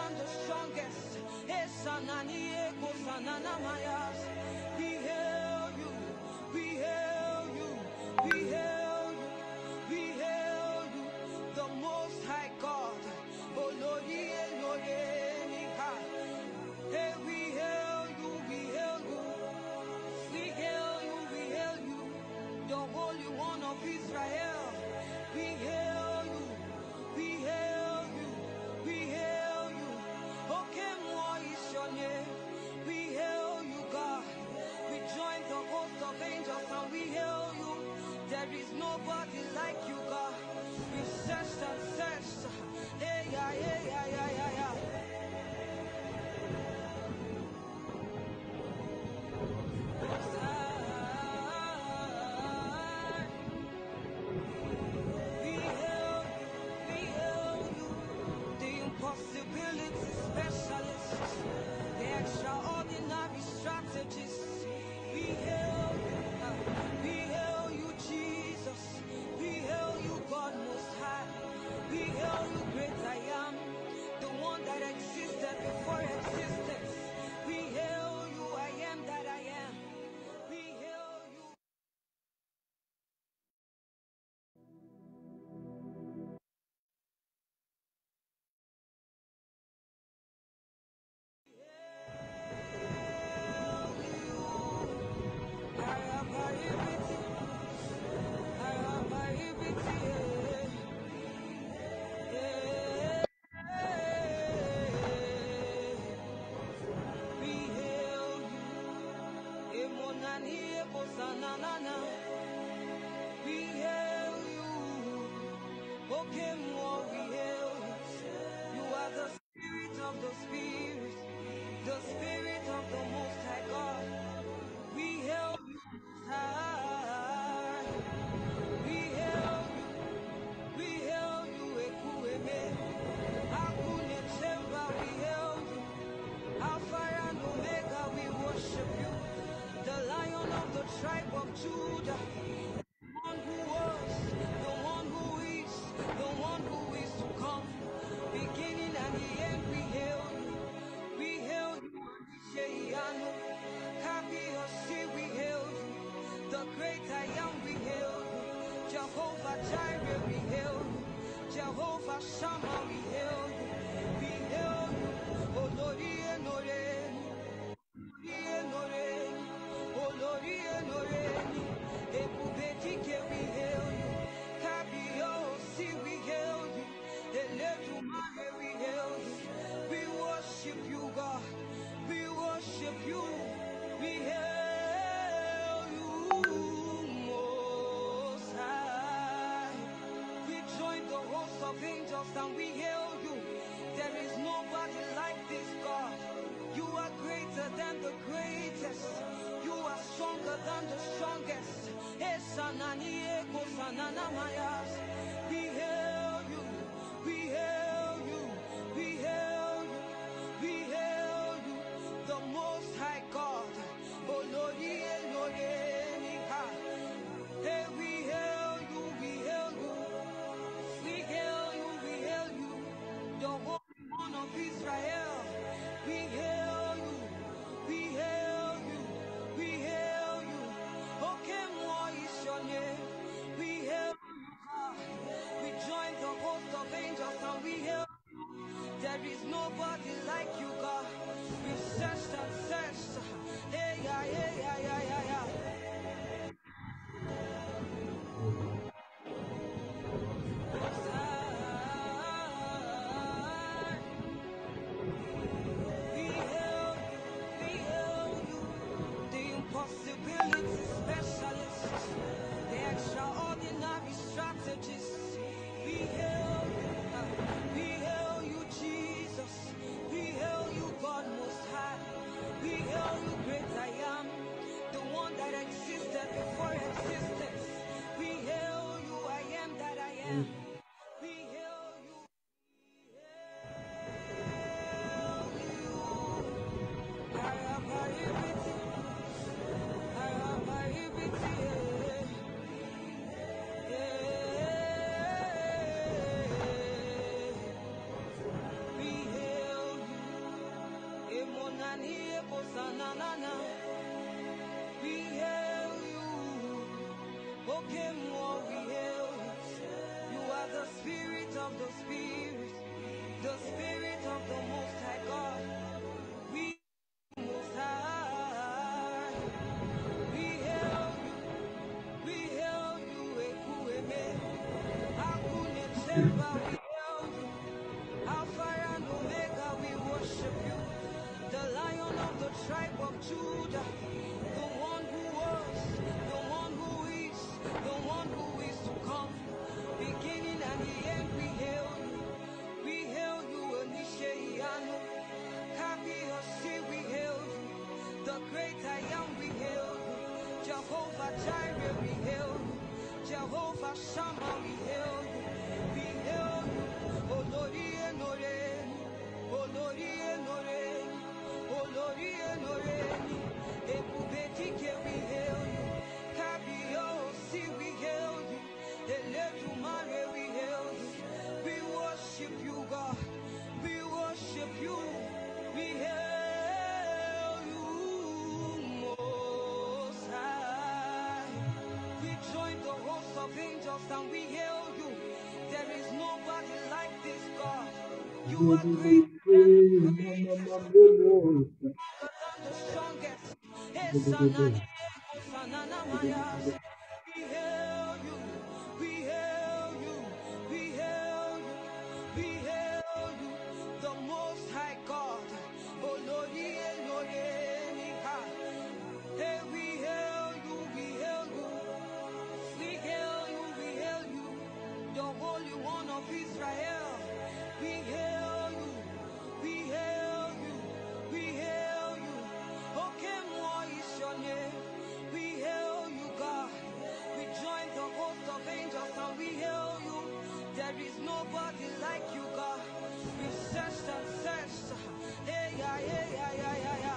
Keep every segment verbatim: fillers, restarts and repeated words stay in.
than the strongest. We hail you, we hail you, we hail you, we hail you, the Most High God. Oh Lord, hey, we hail you, we hail you, we hail you, we hail you, the Holy One of Israel. We hail you, we hail you, we hail you. Okay, what is your name? We hail you, God. We join the host of angels and we hail you. There is nobody like you, God. We searched and searched. Hey, yeah, yeah, yeah, yeah, yeah, yeah. We hail you, we hail you, the impossibility specialist, the extraordinary strategist. We hail you, we hail you, Jesus. We hail you, God Most High. We hail you, great I am, the one that existed before existence. We hail you, I am that I am. We hail you. We hail you, okay, more we hail you. You are the spirit of the spirit, the spirit of the Most High God. We hail you, high. We hail you, we hail you, Ekueme. Akune Chemba, we hail you. Alpha and Omega, we worship you. The Lion of the tribe of Judah. The one who was, the one who is, the one who is to come, beginning and the end, we hail you, we hail you, Sheyanu, Happy Osi, we hail you, the great I am, we hail you, Jehovah Jireh, we hail you, Jehovah Shammah, we hail you, we hail you, Olori Enoreni, Enoreni, Olori Enoreni, Ebubedike, we hail you. Kabiyesi, we hail you. Eledumare, we hail you. We worship you, God. We worship you. We hail you, Most High. We join the host of angels and we hail you. There is nobody like this, God. You are greater than the greatest. You are stronger than the strongest. We hail you, we hail you, we hail you, we hail you, the Most High God. Olori Eloreni ha. Hey, we hail you, we hail you, we hail you, we hail you, the Holy One of Israel. We hail you, we hail you, we hail you. Okay, what is your name? We hail you, God. We join the host of angels and we hail you. There is nobody like you, God. We searched and searched. Hey, yeah, yeah, yeah, yeah, yeah, yeah. We hail you, we hail you, the impossibility specialist, the extraordinary strategist. We hail you, we hail you, Jesus. We hail you, God Most High. We hail you, great I am, the one that existed before existence. We hail you, I am that I am. We hail you, we hail We hail you. Okay, more we hail you. You are the spirit of the spirit, the spirit of the most high God. We most high. We hail you. We hail you. Ekueme. Akune Chemba, we hail you. Alpha and Omega, we worship you. The Lion of the tribe of Judah, the one who was, the one who is, the one who is to come. Beginning and the end, we hail you. We hail you, Anisheiyano. Kabiyesi, we hail you. The great I am, we hail you. Jehovah Jireh, we hail you. Jehovah Shammah, we hail you. We hail you. Olori Enoreni, Olori Enoreni, Olori Enoreni. Ebubetike, we hail you. Kabiyesi, we hail you. Eledumare, we hail you. We worship you, God. We worship you. We hail you, Most High. We join the host of angels and we hail you. There is nobody like this God. You are great than the strongest. Esanani, Osanana Mayas. We hail you. We hail you. We hail you. We hail you. The Most High God. Olori Elohim. Hey, we hail you. We hail you. We hail you, we hail you, the Holy One of Israel. We hail you, we hail you, we hail you. Okay, more is your name. We hail you, God. We join the host of angels and we hail you. There is nobody like you, God. We've searched and searched. Hey, yeah, yeah, yeah, yeah, yeah, yeah.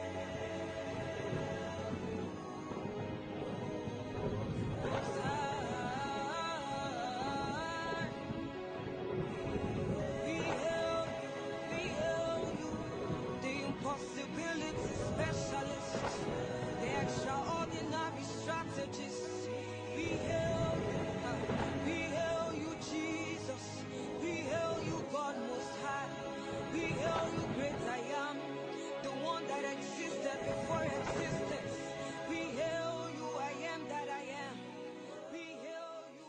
We hail you, we hail you, the impossibility specialist, the extraordinary strategist. We hail you, we hail you, Jesus. We hail you, God Most High. We hail you, great I am, the one that existed before existence. We hail you, I am that I am. We hail you.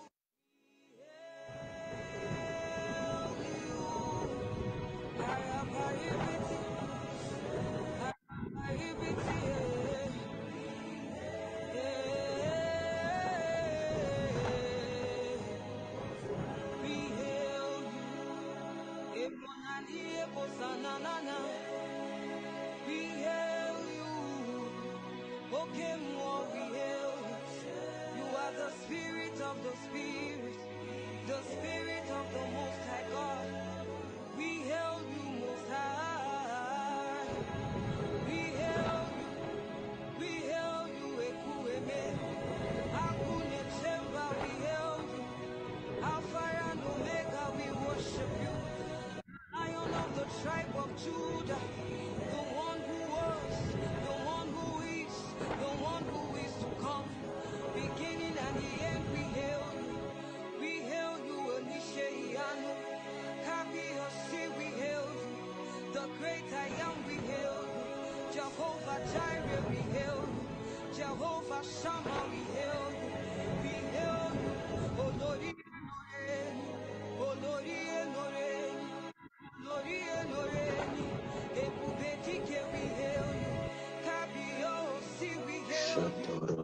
We hail you. Okay, more we hail you. You are the spirit of the spirit, the spirit of the most high God. We hail you, Most High. We hail you. We hail you, Ekueme. Akune Chemba, we hail you. Alpha and Omega, we worship you. Lion of the tribe of Judah, the one who was, the one who is, the one who is to come. Beginning and the end, we hail you. We hail you, Anisheiyano. Kabiyesi, we hail you. The great I am, we hail you. Jehovah Jireh, we hail you. Jehovah Shammah, we hail you. We hail you. Olori Enoreni, Olori Enoreni, Olori Enoreni. Ebubetike, we hail you. Kabiyesi, we hail you.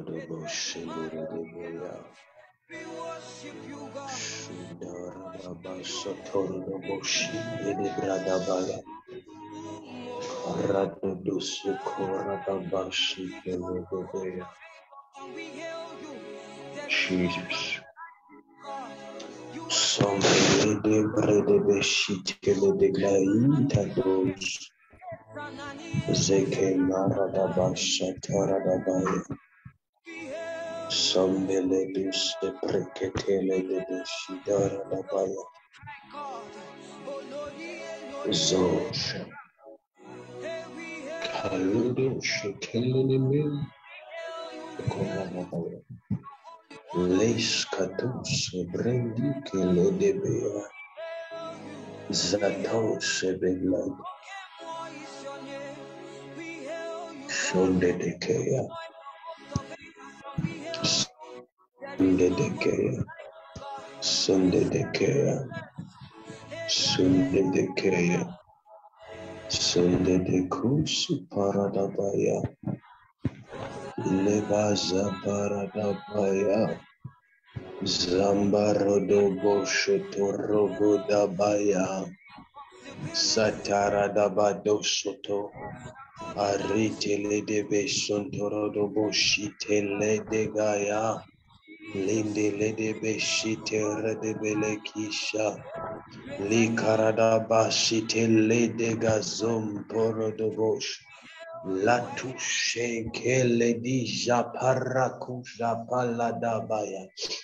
We worship you, God. And we hail you. There is no Jesus. God. You are Somebody de brede beshitele de glaita dos. Ranani. Zeke marada basha tarada baya. We hail you, Sambele duse preketele de beshidara da baya. God. Olori Elohim. Zosha. Hey, we hail Kaludo shekeleleme. Koranabaya. Les katos brendi kelodebea. Zato sebeglad. Shonde dekea. Sunde dekea. Sunde dekea. Sunde dekea. Sunde dekusu paradabaya. Lebaza paradabaya. Zambarodobo shotorobo dabaya. Sataradabado soto. Aritele debe sontorodobo shitele de gaya. Linde ledebe shitere debele kisha. Li karadaba shitele de gazom porodobosh. La touche kele di japarakusha paladabaya.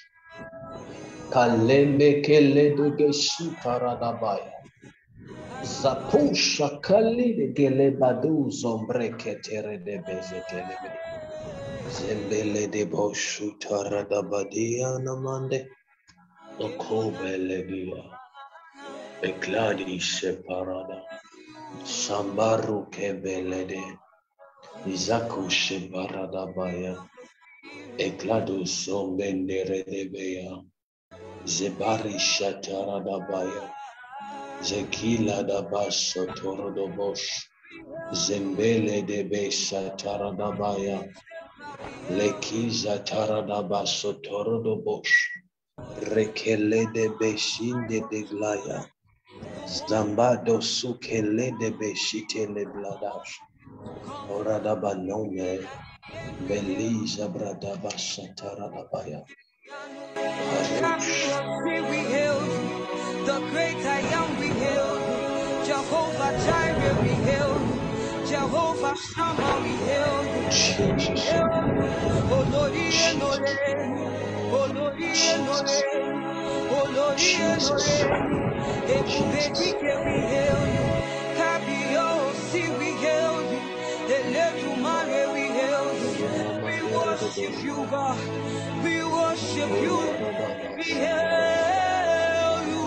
Kalembe kele de geshi paradabaya. Zapusha kali de gele badu zombre ketere de bezetele. Zembele de boshu taradabadia namande. Okobele dia. Ekladi separada. Sambaru kebelede. Izaku separadabaya. Ekladu sombendere debeya. Zebari shataradabaya. Zekila dabaso torodobosh. Zembele debe shataradabaya. Lekiza taradabaso torodobosh. Rekele debe shinde de glaya. Zambado sukele debe shitele bladash. Oradaba nome. Beliza bradaba shataradabaya. We hail you, the great I am, we hail you, Jehovah Jireh, we hail you, Jehovah Shammah, we hail you, Jesus. Olori enore, Olori enore, Olori enore, Ebubedike, we hail you, Kabiyesi, we hail you, Eledumare, we hail you, we worship you, God, we worship you, we hail you.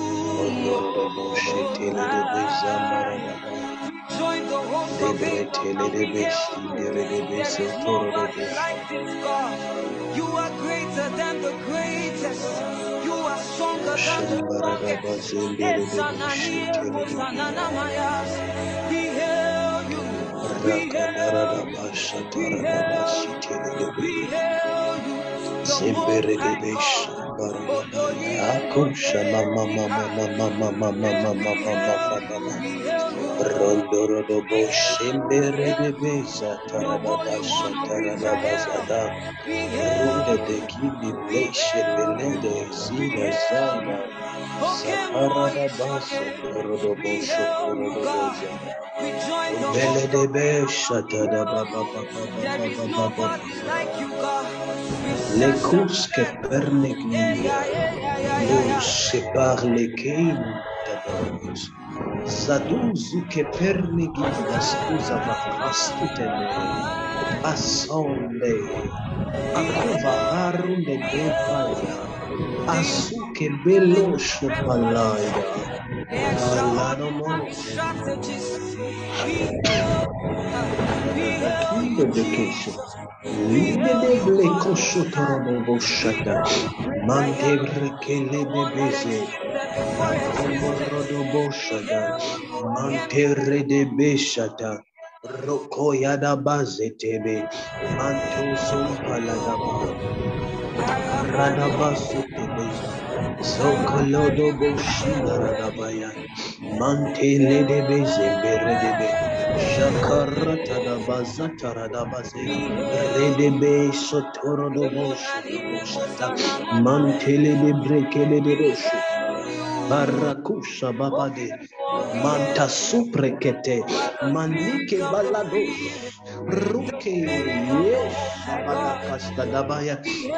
Join the host of angels and we hail you. There is nobody like this God. You are greater than the greatest. You are stronger than the strongest. We hail you. We hail you. We hail you. We hail you. The most high God. Akusha mama mama mama mama mama mama Rondorobo shimbere de beza taradabasha taradabazada runde de kidi bleshe belede zida zada zaparadabasa torodobo shokorodoboza bele de besha tadababa le kuske perneglia lo separ le kein tadabas Zaduzu che perneghi la scusa va astutene asonde akuva arunde devaya asu che bello shopalaya alano mo akide de kesho lide de ble kosho torobo boshata mantebre kele de beze Boshada, Mantere de Beshata, Rokoyada Bazetebe, Manto Sompaladaba, Radabasutebeza, Zokolodo Boshida Radabaya, Mantele de Beze, Beredebe, Shakarata da Bazata Radabaze, Redebe Sotoro do Boshata, Mantele de Brekele de Roshu. Barakusha babade manta suprekete manike balados ruke yes balakasta dabaya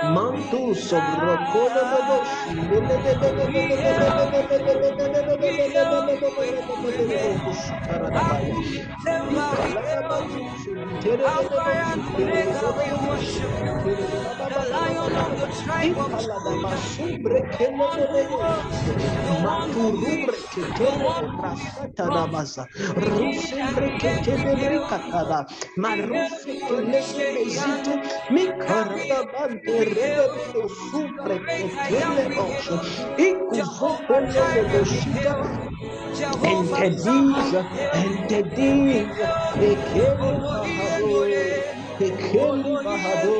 mantu sobrokono dobosh we worship you. The Lion of the tribe of Judah. The one who was, the one who is, the one who is to come. Rusimbre ketele katada, maruse kelele bezite, mikarada bante rede supre ketele osho, ikuzopele boshita, entediza, entediza, ekele bahado, ekele bahado,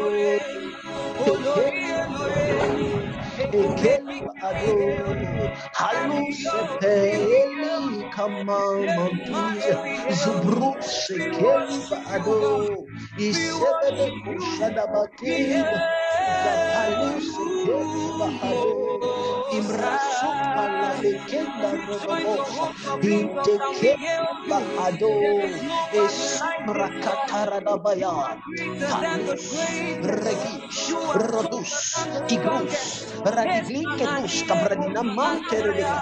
ekele bahado, halusepeli kamamantiza, zubruse keli bahado, isebele kushada bakida, zapaluse keli bahado, imrasu pala bekenda rodobosa, intekeli bahado, esubra kataradabaya, palus, regish, rodus, igrus, radigliketus, kabradina manteredegas.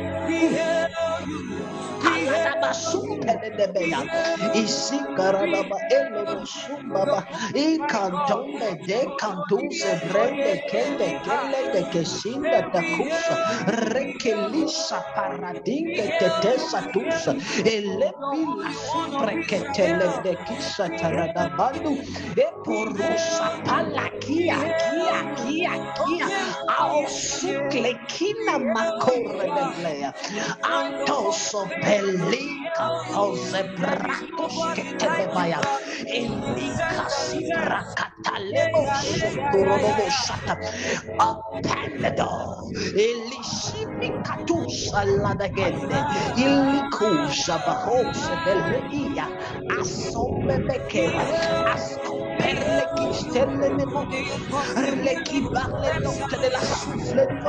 Isi karadaba elebo sumbaba ikantombe de kantuse brende kende kele de kesinda takusa rekelisa paradinge tetesa tusa elepi la supre ketele de kisa taradabandu e porusa pala kia kia kia kia ao sukle kina makore de playa antoso pelika ose bratos ketelebaya elika sibrakatalebo sotorobo shata apelado elisibikatus aladagende ilikuja barose beleia asombebekera ascoperle kistelle nemotus arleki barle notte della souffle de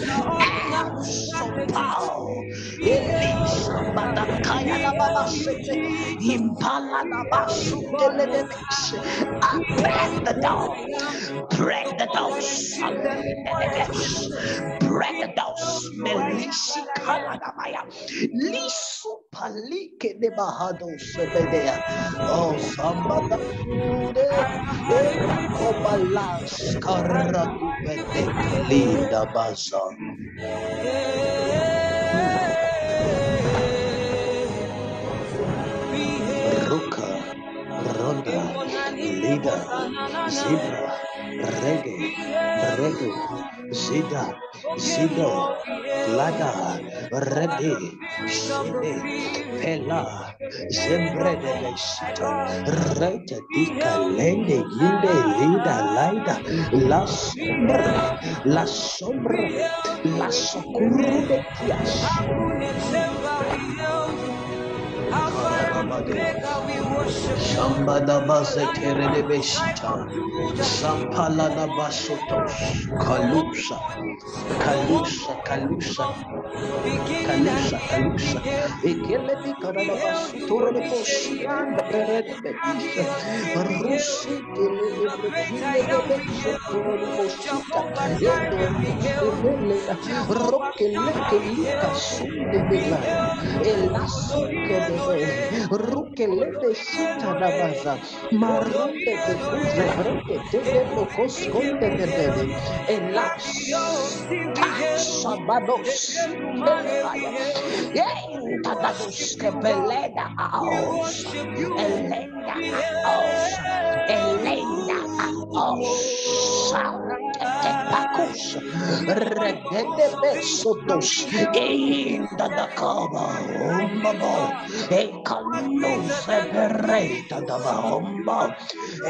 sopao elisa badakaya la babasete impala la basutele de mexe break the door break the doors break the doors melisi kaladamaya lisu palike de bahado sebedea oh sambada sude e kobalas karatu bete linda baza. Ruka, Ronda, Lida, Zebra, Reggae, Regu, Zida, Zido, Lada, Rede, Shede, Pela, Zembrede, Sita, Rete, Dika, Lende, Ginde, Lida, Laida, La Sombra, La Sombra, La Socorro de Kias. Shambada bazetere de beshita, Sampala da basotos, Kalusa, Kalusa, Kalusa, Kalusa, Kalusa, Ekele di Canada basutoro de poshi, and the red bedisa, Rusi de Lekine de Besotoro de Bosita, Edo, Roque Leke Lika Sunde Bela, Elasuke de Rukelete sita da baza, marunde de kuze brete tebe locos conte de bebe, elas, sabados, tadados que beleda aos, elenda aos, elenda aos, te pacus, redende besotos, inda da cava, umbabo, e caluse berreta da bahomba, e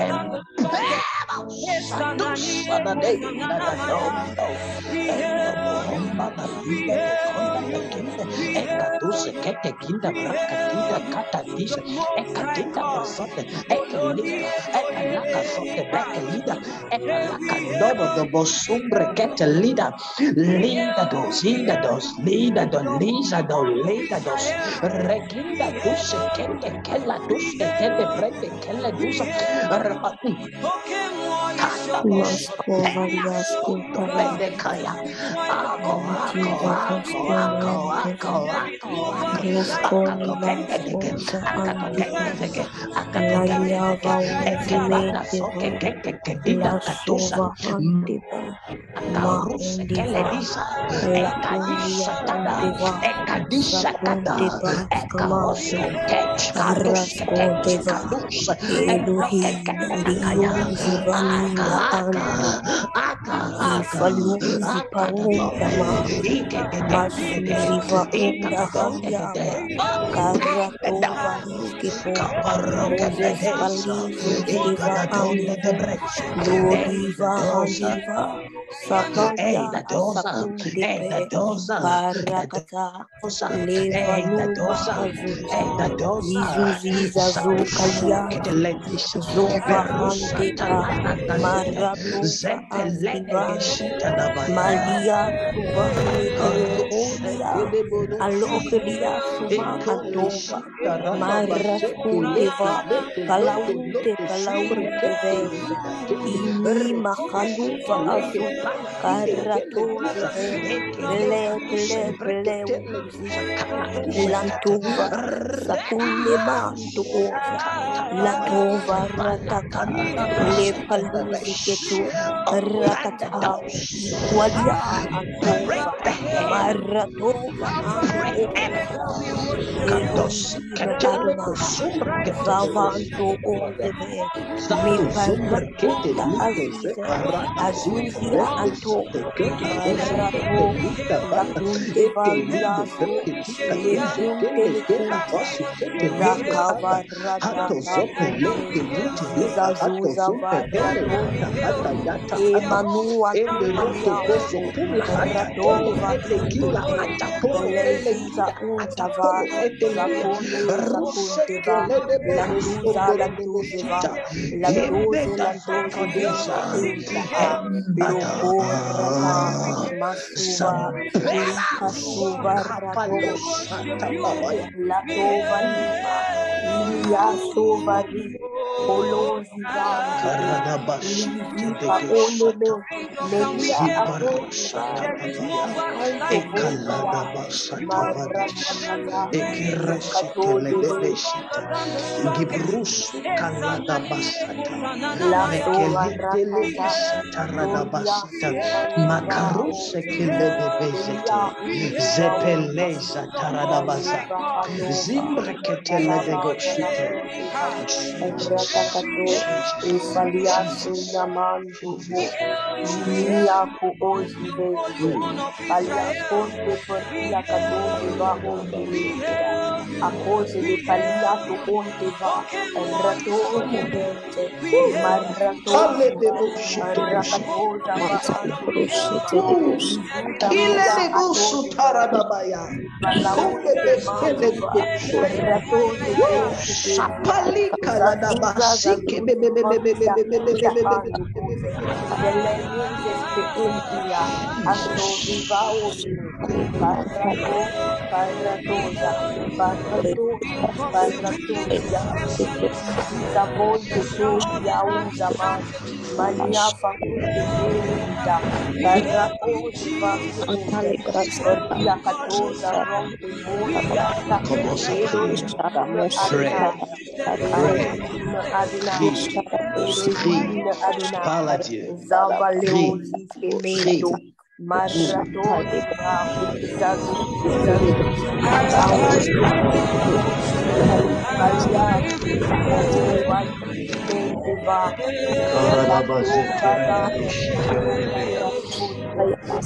sadusa da denda da dombo, e da bahomba da vida de conda da kinda, e caduse che te kinda bracatita catadisa, e catita basate, e calita, e calaca sote becca lida, e calaca dodo do bosumbre che te lida, linda dos, linda dos, linda do, lisa do, linda dos, reginda dus, kende kella dus, kende brende kella dus, Masko Variasko Tava Ako, ako, Diva ako, Hasko ako, Nanteva ako, ako, ako. Rosko Akako Milasko pendedege, akato Zahandiva kendedege, akato Laliava kendedege. Ekebada Uzimenteva soke keke kedida katusa. Lasova Handiva Karuse Maundiva keledisa, Lakulia ekadisa tada, Undiva ekadisa tada, Sakunteva ekaroske Skamante tech, kadoske tech, Raskonteva kadus, Elohim ekrekekekekaya, Liuzi aka, Vanila aka, Ando aka, aka, Ifaluzi aka da Paunda bobe, Mante ike de de de de, Masuzi ika Vaunda da donde de de, Haliava da, Karato Valiskipo kabaroke Moses pedesa, Palizo ika Ziva da donde de Andivo brecha, ei da Lodiva dosa. Handiva Hey, Sapalia the dosa. Hey, the Asakuntepe dosa. The Parakata dosa. Hey, the Levanuva dosa. Hey, Azuza the dosa. Izuziza Zapusu Zokaliati kedeledisa. Zova Verusa Handepa talanakasite. Maratova Zepelede Azivante geshita dabaya. Malia Suvane Karuse Teleholia kedebodosa. Alokelia Suma Antova Ekoleshita rababaseke leke Maraskunteva leke leke Palaunte loko Palaunte subrekete Veze lishite. Ini Rekite Makaluva shike leke Azu pala ide kele Karatoze disa. Ve Eke le Pele kaduse Pele Pele brekete le Uzi dusa kala duse kata. Lantuva Sakunde Mantukoza Latova Rataka Le Paluzi Ketu Open the Rakata doors. Ikwalia Break Antova the hair. Maratova Break Andoza every kadosi Elohim ketele Adonai kusumbre ketele Zavanto Ondeve Mi Zato zumbre kete Parakonda lite se Azize parata zite Azuzia leke site Antova kete kosi kete Parato lita bata Lakunte eke linde Valiaso breke tika duze Lekunte kele keta Lekunte basu kete lebe hata hato Zakavarata zope Konte leke lite lika hato Zizazuza zumpe hele hata Varatonde hata yata hata Emanua ende loto koso Tumaniaso kula hata tele Radova ele kila Kuntepe hata polo ele Beleziza kila hata Untava polo ete lile Zakone ruse Zakunteva kele de boros Lantuza omboro Lantuzeva Lantuze Embeda Lantuze Zakadisa, Venta Enta Embada Lokorata Masuva Lika Sampelas, Suva Kapalo Rato Santa Babaya, Latova Lima Ilia Sovari Polozi Vandive Karadabasi, Lizipa Tedege Sata, Oneme Melia Ziparo Santa Akondiva Babaya, Ikanto Vondia Ekaladaba Santa Vadis, Maratatata Ekeresete Zakatozeve Ledebeshita, Gibrusu Kaladabasata, La Sova Mekelete Ratata Sata Lolia Radabasita, Sumaniva Makaruse Ondive Keledebezete, Belia Undiva Ondive Zepeleza Taradabasa, Aliva Hanova Zimbreketele de Zavana Goshite. Kundiva Jesus, Ratakato Jesus, Ifalia Jesus, Sunamanduvo Jesus. Inia Ku Oziveze Palia Conte Pertia Catoze Va Ondimentida a cose de Paliato Onteva Ratove Mente Maratosiva Rakatoza Va Azuzeva Izuza Via Atozeve Balaunte Manduva Ratoze Vente Kezia Zazuza Zazuzi Vandia Kunda Andukuze Belenuze Spe Impia Asoviva Omente Karato Karatoza Baratoza Baratosias Iziza Vonte Pelia Uzaman Mania Fakunte Peinta Karatozi Vaste Unte Perdia Katoza Ronte Pondiata Come on, somebody. Elohim Pray, Adonai pray, Elohim Adonai prie, prie. Elohim Parle à Adonai Dieu. Prie, Zavaleozi prie. Femento Mm. Maratoziva Zazuzi Zazuzi Palaunte Peluzi Paliati Atova Livimenteva Karadabaze Latova teredebushite. Rantova Ratonte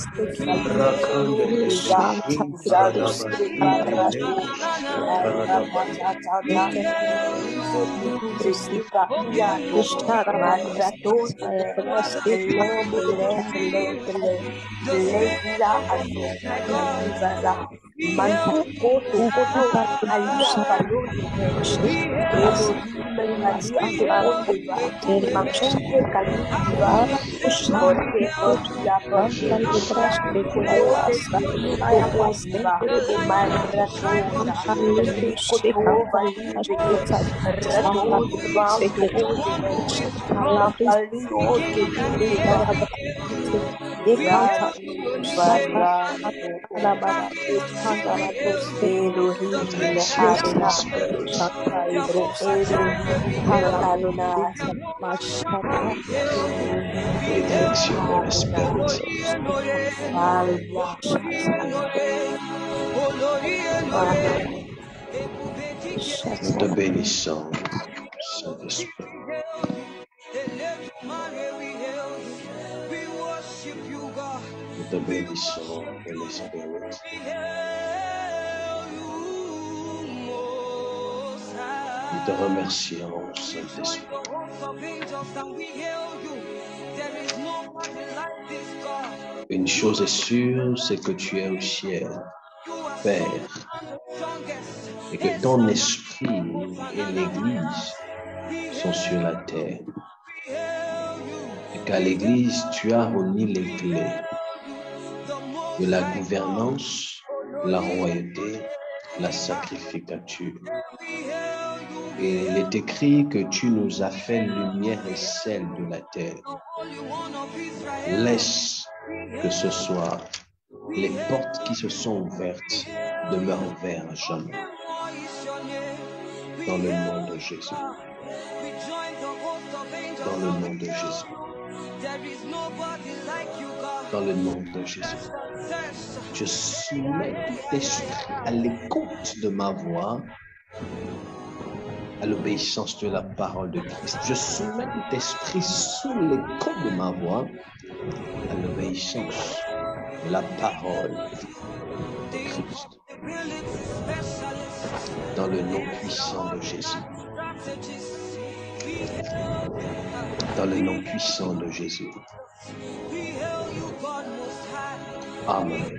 Rakande Palimenteza lebeshin Zazuze taradabasite Barato lekeshite karadabaya. Aratatata Lize Lize Lipa Iato Maratoze Pele Pele Pele Pele Pele Vila Aso Izivaza Manta koto koto alia kalonde vende Elohim kalia konde va makunde kalindi va Ronde kotia pande shande kolonde kilimaya kondeva maratosa likotova liveke ratoze vando koze vende makalioske vindeva Variando Elohim Adonai Elohim Adonai Les Elohim directions de l'Esprit Adonai Saint. Hallelujah. Nous te bénissons, Saint-Esprit. Nous te bénissons, Holy Spirit. Nous te remercions, Saint-Esprit. Une chose est sûre, c'est que tu es au ciel, Père, et que ton esprit et l'Église sont sur la terre. Et qu'à l'Église, tu as remis les clés de la gouvernance, la royauté, la sacrificature. Et il est écrit que tu nous as fait lumière et sel de la terre. Laisse que ce soir, les portes qui se sont ouvertes demeurent ouvertes à jamais. Dans le nom de Jésus. Dans le nom de Jésus. Dans le nom de Jésus. Je soumets tout esprit à l'écoute de ma voix, à l'obéissance de la parole de Christ. Je soumets tout esprit sous l'écoute de ma voix, à l'obéissance de la parole de Christ. Dans le nom puissant de Jésus. Dans le nom puissant de Jésus. Amen.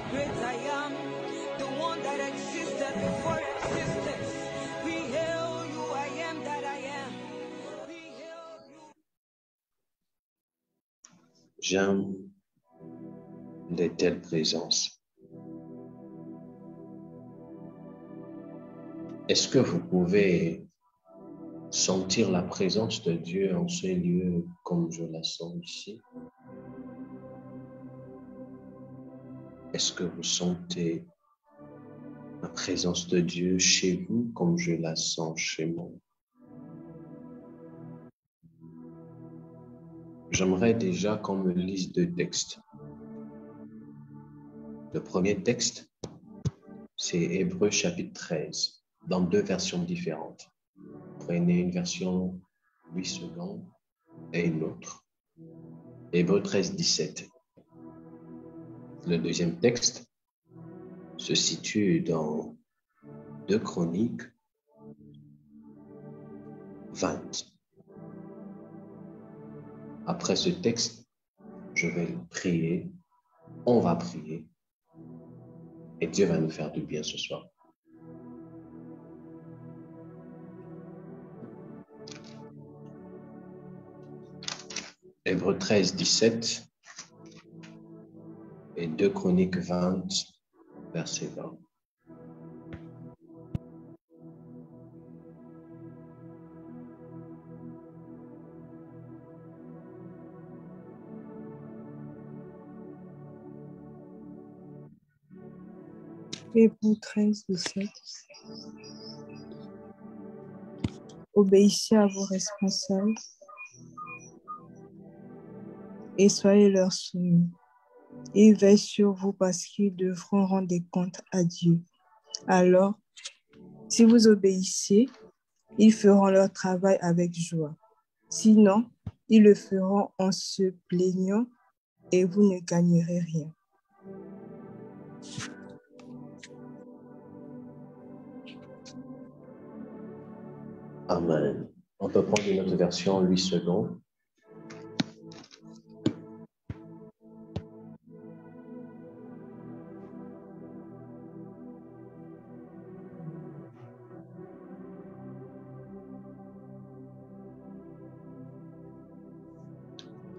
J'aime de telles présences. Est-ce que vous pouvez sentir la présence de Dieu en ce lieu comme je la sens ici? Est-ce que vous sentez la présence de Dieu chez vous comme je la sens chez moi? J'aimerais déjà qu'on me lise deux textes. Le premier texte, c'est Hébreux chapitre treize, dans deux versions différentes. Prenez une version huit secondes et une autre. Hébreux treize, dix-sept. Le deuxième texte se situe dans deux Chroniques vingt. Après ce texte, je vais prier, on va prier, et Dieu va nous faire du bien ce soir. Hébreux treize, dix-sept et deux Chroniques vingt, verset vingt. Hébreux treize, dix-sept. Obéissez à vos responsables et soyez leur soumis. Ils veillent sur vous parce qu'ils devront rendre des comptes à Dieu. Alors, si vous obéissez, ils feront leur travail avec joie. Sinon, ils le feront en se plaignant et vous ne gagnerez rien. Amen. On peut prendre une autre version, huit secondes.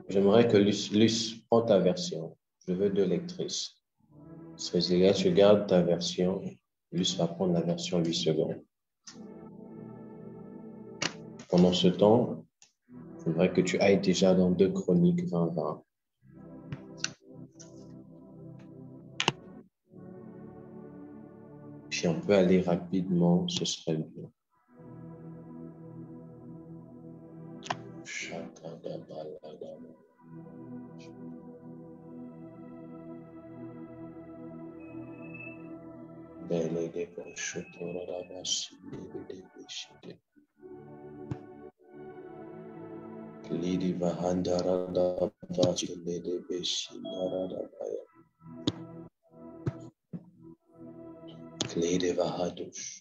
J'aimerais que Luce, Luce prends ta version. Je veux deux lectrices. Cécilia, tu gardes ta version. Luce va prendre la version huit secondes. Pendant ce temps, j'aimerais que tu ailles déjà dans deux Chroniques vingt vingt. Si on peut aller rapidement, ce serait bien. Lidi Vahandara da Vachi Lede Beshinara da Baya. Lede Vahadush.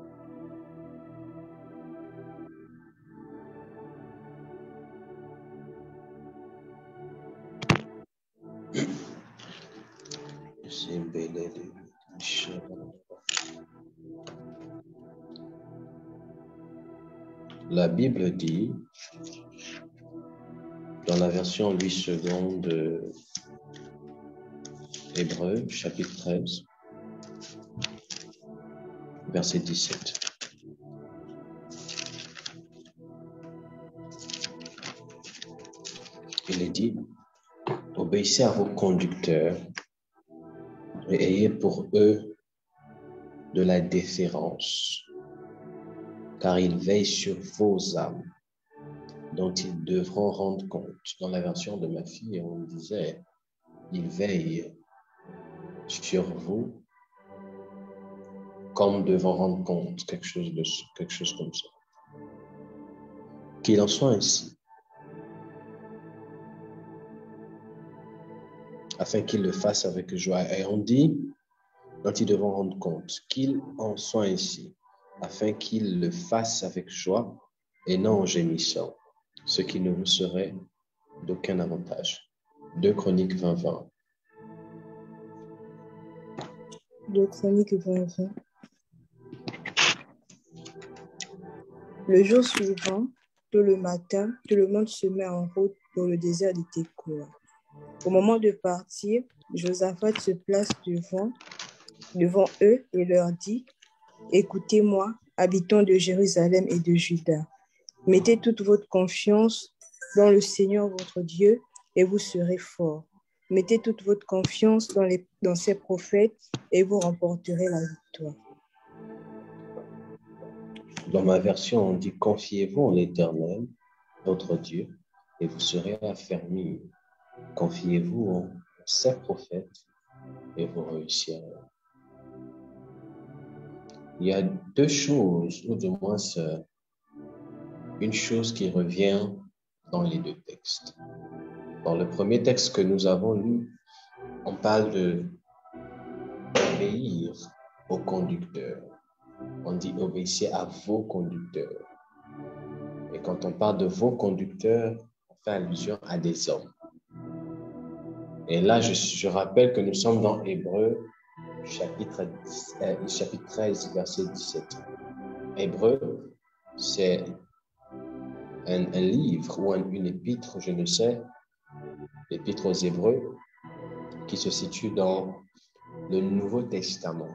Simbelede Shabbat. La Bible dit, dans la version huit secondes de Hébreux, chapitre treize, verset dix-sept. Il est dit, obéissez à vos conducteurs et ayez pour eux de la déférence, car ils veillent sur vos âmes, dont ils devront rendre compte. Dans la version de ma fille, on disait, ils veillent sur vous comme devant rendre compte, quelque chose, de, quelque chose comme ça. Qu'il en soit ainsi, afin qu'ils le fassent avec joie. Et on dit, dont ils devront rendre compte, qu'il en soit ainsi, afin qu'ils le fassent avec joie et non en gémissant, ce qui ne vous serait d'aucun avantage. deux Chroniques vingt vingt. deux Chroniques vingt vingt. Le jour suivant, tôt le matin, tout le monde se met en route pour le désert de Tékoa. Au moment de partir, Josaphat se place devant, devant eux et leur dit, « Écoutez-moi, habitants de Jérusalem et de Juda. Mettez toute votre confiance dans le Seigneur votre Dieu et vous serez forts. Mettez toute votre confiance dans, les, dans ses prophètes et vous remporterez la victoire. » Dans ma version, on dit « Confiez-vous en l'Éternel, votre Dieu, et vous serez affermis. Confiez-vous en ses prophètes et vous réussirez. » Il y a deux choses, ou du moins une chose qui revient dans les deux textes. Dans le premier texte que nous avons lu, on parle de obéir aux conducteurs. On dit obéissez à vos conducteurs. Et quand on parle de vos conducteurs, on fait allusion à des hommes. Et là, je, je rappelle que nous sommes dans Hébreux, chapitre, euh, chapitre treize, verset dix-sept. Hébreux, c'est un, un livre ou un, une épître, je ne sais, l'épître aux Hébreux, qui se situe dans le Nouveau Testament.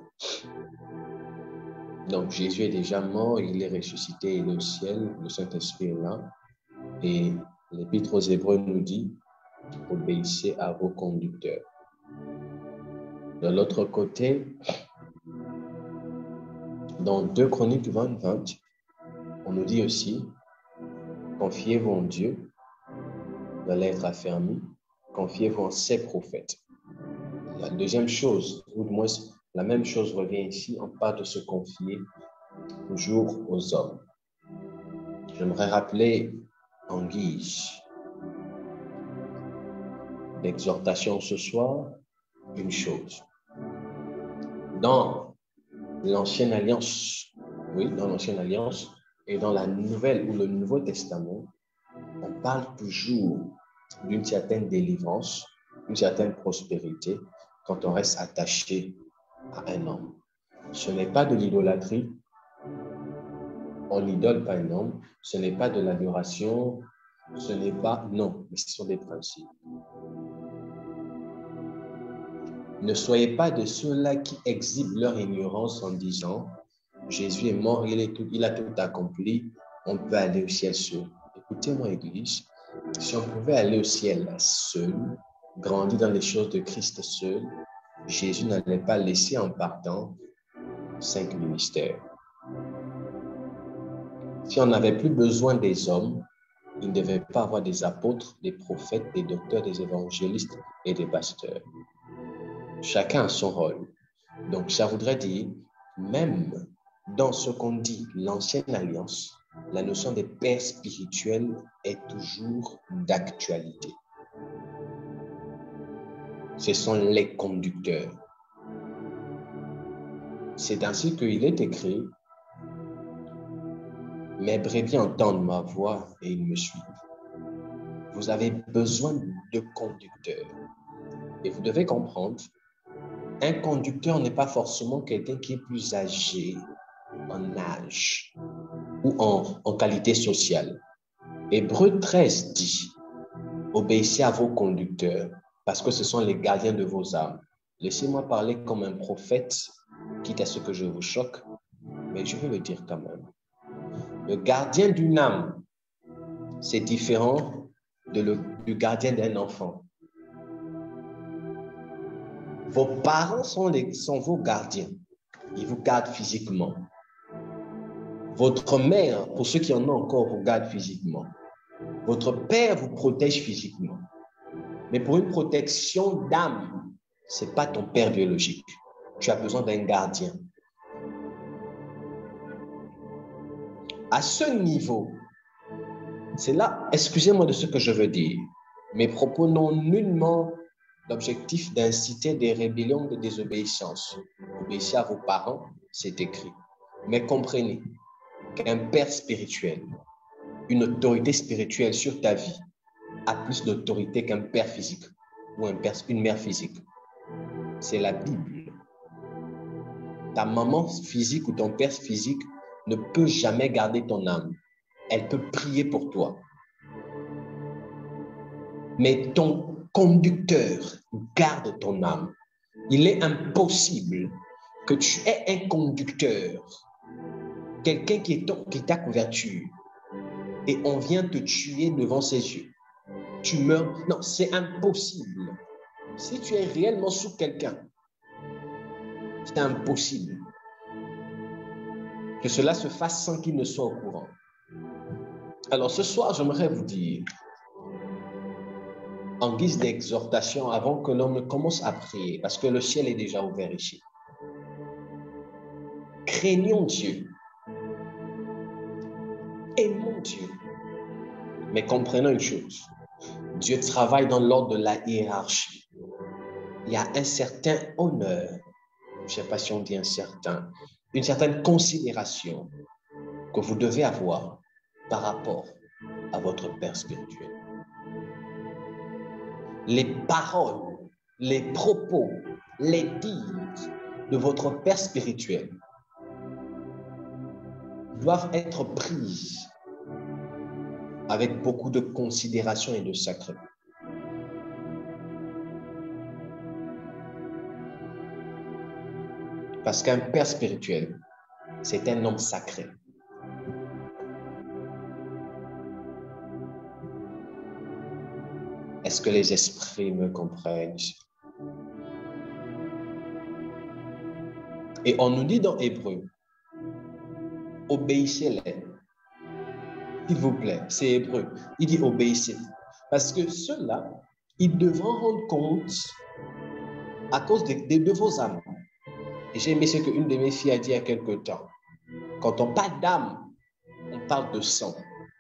Donc, Jésus est déjà mort, il est ressuscité, il est au ciel, le Saint-Esprit est là. Et l'Épître aux Hébreux nous dit, obéissez à vos conducteurs. De l'autre côté, dans deux Chroniques vingt vingt, on nous dit aussi, confiez-vous en Dieu, de l'être affermi, confiez-vous en ses prophètes. La deuxième chose, ou du moins la même chose revient ici, on parle de se confier toujours aux hommes. J'aimerais rappeler en guise d'exhortation ce soir une chose. Dans l'Ancienne Alliance, oui, dans l'Ancienne Alliance et dans la Nouvelle ou le Nouveau Testament, on parle toujours d'une certaine délivrance, d'une certaine prospérité quand on reste attaché à un homme. Ce n'est pas de l'idolâtrie, on n'idole pas un homme, ce n'est pas de l'adoration Ce n'est pas, non, mais ce sont des principes. Ne soyez pas de ceux-là qui exhibent leur ignorance en disant « Jésus est mort, il, est tout, il a tout accompli, on peut aller au ciel seul. » Écoutez-moi, Église, si on pouvait aller au ciel seul, grandir dans les choses de Christ seul, Jésus n'allait pas laisser en partant cinq ministères. Si on n'avait plus besoin des hommes, il ne devait pas avoir des apôtres, des prophètes, des docteurs, des évangélistes et des pasteurs. Chacun a son rôle. Donc, ça voudrait dire, même dans ce qu'on dit, l'ancienne alliance, la notion des pères spirituels est toujours d'actualité. Ce sont les conducteurs. C'est ainsi qu'il est écrit, « Mes brebis entendent ma voix et ils me suivent. » Vous avez besoin de conducteurs. Et vous devez comprendre, un conducteur n'est pas forcément quelqu'un qui est plus âgé en âge ou en, en qualité sociale. Hébreux treize dit, « Obéissez à vos conducteurs, parce que ce sont les gardiens de vos âmes. » Laissez-moi parler comme un prophète, quitte à ce que je vous choque, mais je vais le dire quand même. Le gardien d'une âme, c'est différent de le, du gardien d'un enfant. Vos parents sont, les, sont vos gardiens. Ils vous gardent physiquement. Votre mère, pour ceux qui en ont encore, vous garde physiquement. Votre père vous protège physiquement. Mais pour une protection d'âme, ce n'est pas ton père biologique. Tu as besoin d'un gardien. À ce niveau, c'est là, excusez-moi de ce que je veux dire, mes propos n'ont nullement l'objectif d'inciter des rébellions de désobéissance. Obéissez à vos parents, c'est écrit. Mais comprenez qu'un père spirituel, une autorité spirituelle sur ta vie, a plus d'autorité qu'un père physique ou un père, une mère physique. C'est la Bible. Ta maman physique ou ton père physique ne peut jamais garder ton âme. Elle peut prier pour toi. Mais ton conducteur garde ton âme. Il est impossible que tu aies un conducteur, quelqu'un qui est ta couverture, et on vient te tuer devant ses yeux. Tu meurs. Non, c'est impossible. Si tu es réellement sous quelqu'un, c'est impossible que cela se fasse sans qu'il ne soit au courant. Alors ce soir, j'aimerais vous dire, en guise d'exhortation, avant que l'homme commence à prier, parce que le ciel est déjà ouvert ici. Craignons Dieu. Aimons Dieu. Mais comprenons une chose. Dieu travaille dans l'ordre de la hiérarchie. Il y a un certain honneur, je ne sais pas si on dit un certain, une certaine considération que vous devez avoir par rapport à votre Père spirituel. Les paroles, les propos, les dires de votre Père spirituel doivent être prises avec beaucoup de considération et de sacré. Parce qu'un père spirituel, c'est un homme sacré. Est-ce que les esprits me comprennent? Et on nous dit dans Hébreu, obéissez-les. S'il vous plaît, c'est Hébreu. Il dit obéissez. Parce que ceux-là, ils devront rendre compte à cause de, de, de vos âmes. Et j'ai aimé ce qu'une de mes filles a dit il y a quelque temps. Quand on parle d'âme, on parle de sang.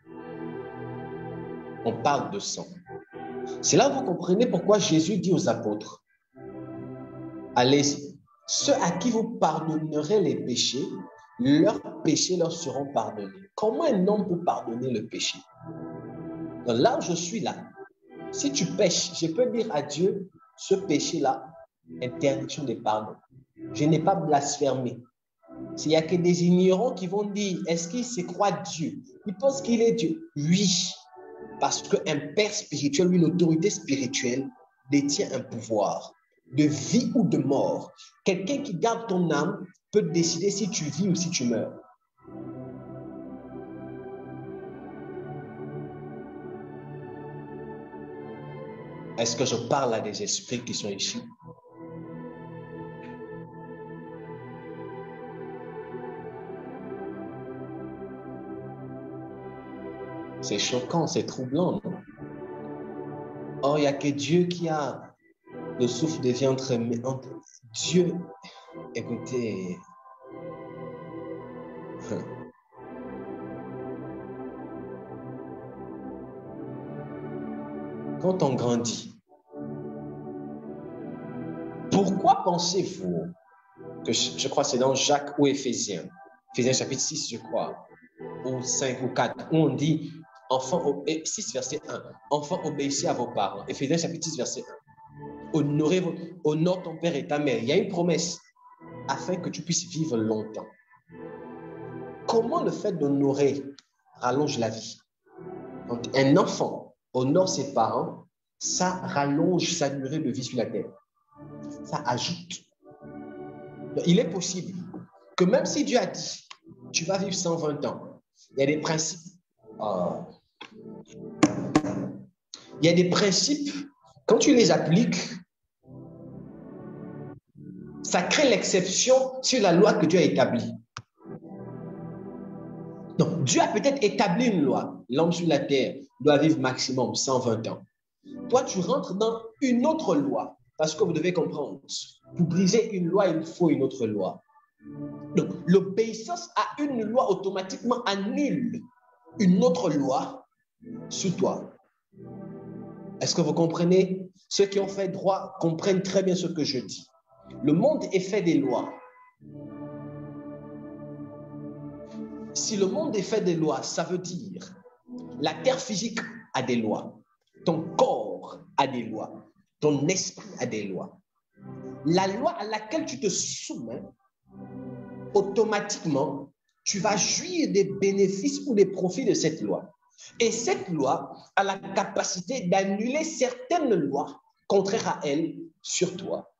On parle de sang. C'est là que vous comprenez pourquoi Jésus dit aux apôtres, allez-y, ceux à qui vous pardonnerez les péchés, leurs péchés leur seront pardonnés. Comment un homme peut pardonner le péché? Donc là où je suis là, si tu pèches, je peux dire à Dieu, ce péché-là, interdiction de pardon. Je n'ai pas blasphémé. Il n'y a que des ignorants qui vont dire, est-ce qu'il se croit Dieu? Il pense qu'il est Dieu. Oui. Parce qu'un père spirituel, une autorité spirituelle, détient un pouvoir de vie ou de mort. Quelqu'un qui garde ton âme peut décider si tu vis ou si tu meurs. Est-ce que je parle à des esprits qui sont ici? C'est choquant, c'est troublant, non? Or, il n'y a que Dieu qui a le souffle de vie entre mes... Entre... Dieu, écoutez... Quand on grandit, pourquoi pensez-vous que je, je crois que c'est dans Jacques ou Éphésiens, Éphésiens chapitre six, je crois, ou cinq ou quatre, où on dit, enfant, six verset un, enfant obéissez à vos parents. Éphésiens chapitre six verset un, honorez votre, honore ton père et ta mère. Il y a une promesse afin que tu puisses vivre longtemps. Comment le fait d'honorer rallonge la vie? Quand un enfant honore ses parents, ça rallonge sa durée de vie sur la terre. Ça ajoute. Donc, il est possible que même si Dieu a dit, tu vas vivre cent vingt ans, il y a des principes. Euh, il y a des principes, quand tu les appliques, ça crée l'exception sur la loi que Dieu a établie. Donc, Dieu a peut-être établi une loi. L'homme sur la terre doit vivre maximum cent vingt ans. Toi, tu rentres dans une autre loi. Parce que vous devez comprendre, pour briser une loi, il faut une autre loi. Donc, l'obéissance à une loi automatiquement annule une autre loi sur toi. Est-ce que vous comprenez? Ceux qui ont fait droit comprennent très bien ce que je dis. Le monde est fait des lois. Si le monde est fait des lois, ça veut dire la terre physique a des lois, ton corps a des lois, ton esprit a des lois. La loi à laquelle tu te soumets, automatiquement, tu vas jouir des bénéfices ou des profits de cette loi. Et cette loi a la capacité d'annuler certaines lois contraires à elle sur toi.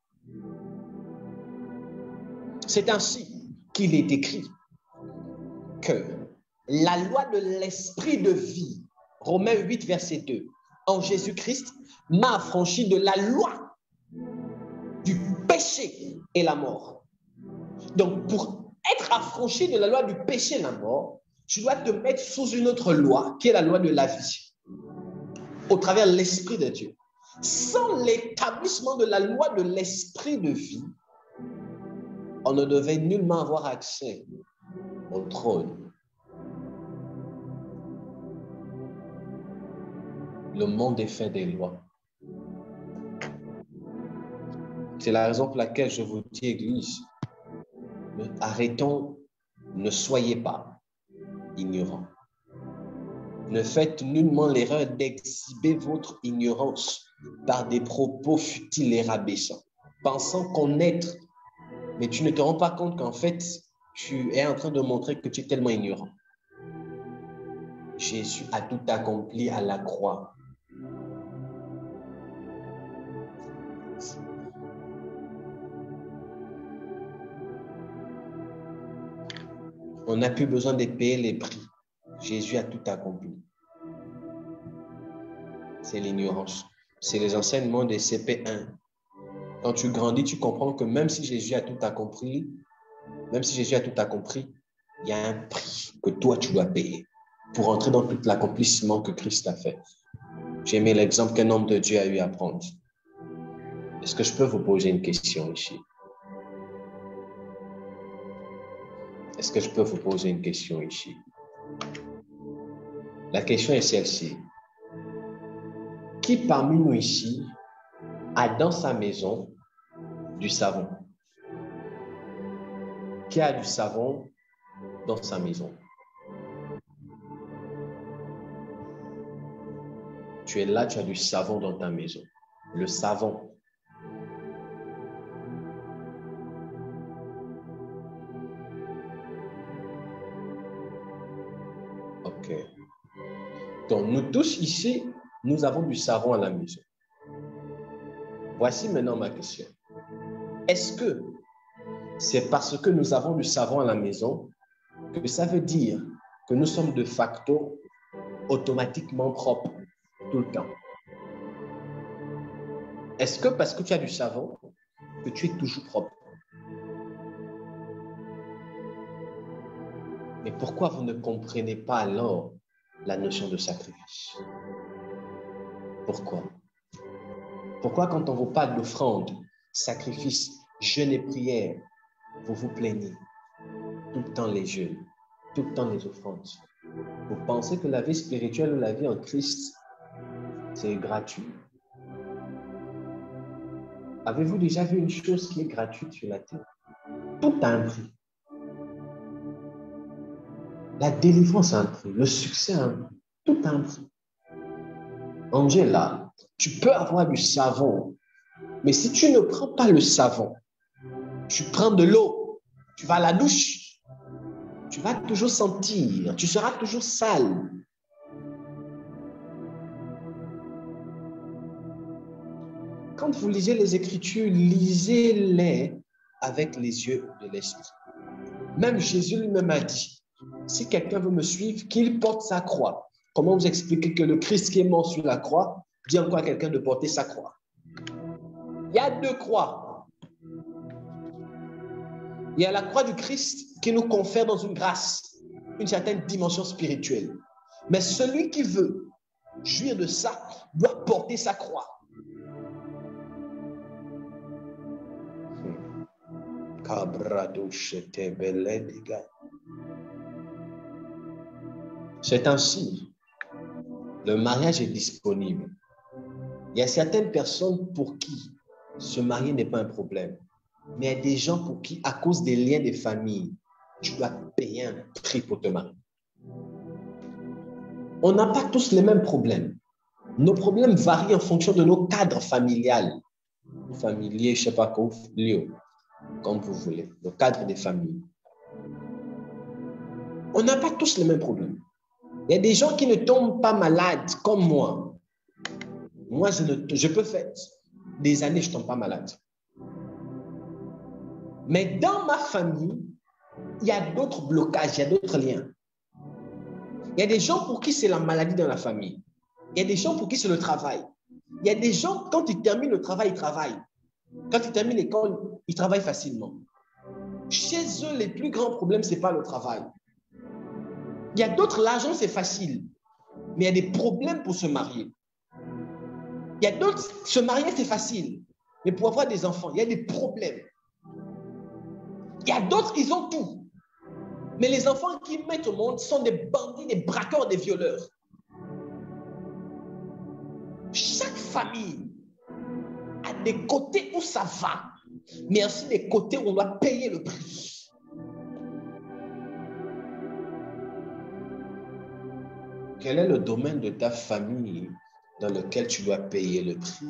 C'est ainsi qu'il est écrit que la loi de l'esprit de vie, Romains huit, verset deux, en Jésus-Christ, m'a affranchi de la loi du péché et la mort. Donc, pour être affranchi de la loi du péché et la mort, tu dois te mettre sous une autre loi, qui est la loi de la vie, au travers de l'esprit de Dieu. Sans l'établissement de la loi de l'esprit de vie, on ne devait nullement avoir accès au trône. Le monde est fait des lois. C'est la raison pour laquelle je vous dis, Église, arrêtons, ne soyez pas ignorants. Ne faites nullement l'erreur d'exhiber votre ignorance par des propos futiles et rabaissants, pensant connaître, mais tu ne te rends pas compte qu'en fait, tu es en train de montrer que tu es tellement ignorant. Jésus a tout accompli à la croix. On n'a plus besoin de payer les prix. Jésus a tout accompli. C'est l'ignorance. C'est les enseignements des C P un. Quand tu grandis, tu comprends que même si Jésus a tout accompli, même si Jésus a tout accompli, il y a un prix que toi, tu dois payer pour entrer dans tout l'accomplissement que Christ a fait. J'ai aimé l'exemple qu'un homme de Dieu a eu à prendre. Est-ce que je peux vous poser une question ici? Est-ce que je peux vous poser une question ici? La question est celle-ci. Qui parmi nous ici a dans sa maison du savon? Qui a du savon dans sa maison? Tu es là, tu as du savon dans ta maison. Le savon. Ok. Donc, nous tous ici, nous avons du savon à la maison. Voici maintenant ma question. Est-ce que c'est parce que nous avons du savon à la maison que ça veut dire que nous sommes de facto automatiquement propres tout le temps? Est-ce que parce que tu as du savon, que tu es toujours propre? Mais pourquoi vous ne comprenez pas alors la notion de sacrifice? Pourquoi? Pourquoi quand on vous parle d'offrande, sacrifice, jeûne et prière, vous vous plaignez tout le temps les jeûnes, tout le temps les offrandes? Vous pensez que la vie spirituelle ou la vie en Christ, c'est gratuit? Avez-vous déjà vu une chose qui est gratuite sur la terre? Tout a un prix. La délivrance a un prix, le succès a un prix, tout a un prix. Angela, tu peux avoir du savon, mais si tu ne prends pas le savon, tu prends de l'eau, tu vas à la douche, tu vas toujours sentir, tu seras toujours sale. Quand vous lisez les Écritures, lisez-les avec les yeux de l'Esprit. Même Jésus lui-même a dit, si quelqu'un veut me suivre, qu'il porte sa croix. Comment vous expliquez que le Christ qui est mort sur la croix dit encore à quelqu'un de porter sa croix? Il y a deux croix. Il y a la croix du Christ qui nous confère dans une grâce, une certaine dimension spirituelle. Mais celui qui veut jouir de ça doit porter sa croix. C'est ainsi, le mariage est disponible. Il y a certaines personnes pour qui se marier n'est pas un problème. Mais il y a des gens pour qui, à cause des liens des familles, tu dois payer un prix pour te marier. On n'a pas tous les mêmes problèmes. Nos problèmes varient en fonction de nos cadres familiales. Familiers, je ne sais pas quoi, comme vous voulez, le cadre des familles. On n'a pas tous les mêmes problèmes. Il y a des gens qui ne tombent pas malades comme moi. Moi, je, ne, je peux faire des années, je ne tombe pas malade. Mais dans ma famille, il y a d'autres blocages, il y a d'autres liens. Il y a des gens pour qui c'est la maladie dans la famille. Il y a des gens pour qui c'est le travail. Il y a des gens, quand ils terminent le travail, ils travaillent. Quand ils terminent l'école, ils travaillent facilement. Chez eux, les plus grands problèmes, ce n'est pas le travail. Il y a d'autres, l'argent, c'est facile. Mais il y a des problèmes pour se marier. Il y a d'autres, se marier, c'est facile. Mais pour avoir des enfants, il y a des problèmes. Il y a d'autres, ils ont tout. Mais les enfants qu'ils mettent au monde sont des bandits, des braqueurs, des violeurs. Chaque famille a des côtés où ça va, mais aussi des côtés où on doit payer le prix. Quel est le domaine de ta famille dans lequel tu dois payer le prix?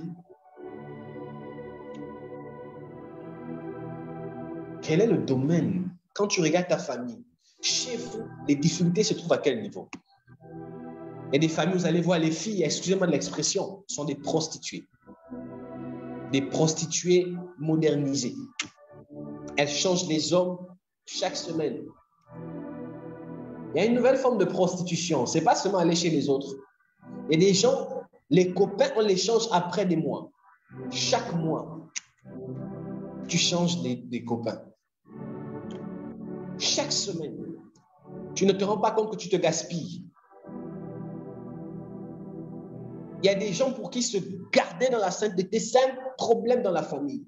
Quel est le domaine? Quand tu regardes ta famille, chez vous, les difficultés se trouvent à quel niveau? Il y a des familles où vous allez voir les filles, excusez-moi de l'expression, sont des prostituées. Des prostituées modernisées. Elles changent les hommes chaque semaine. Il y a une nouvelle forme de prostitution. Ce n'est pas seulement aller chez les autres. Il y a des gens, les copains, on les change après des mois. Chaque mois, tu changes des, des copains. Chaque semaine, tu ne te rends pas compte que tu te gaspilles. Il y a des gens pour qui se garder dans la sainteté, c'est un problème dans la famille.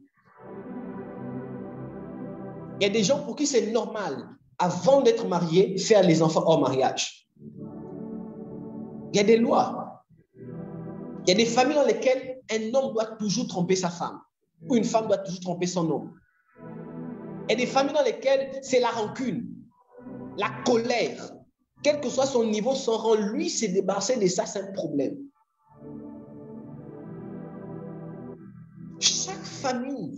Il y a des gens pour qui c'est normal, avant d'être marié, faire les enfants hors mariage. Il y a des lois. Il y a des familles dans lesquelles un homme doit toujours tromper sa femme, ou une femme doit toujours tromper son homme. Il y a des familles dans lesquelles c'est la rancune, la colère. Quel que soit son niveau, son rang, lui s'est débarrassé de ça, c'est un problème. Chaque famille,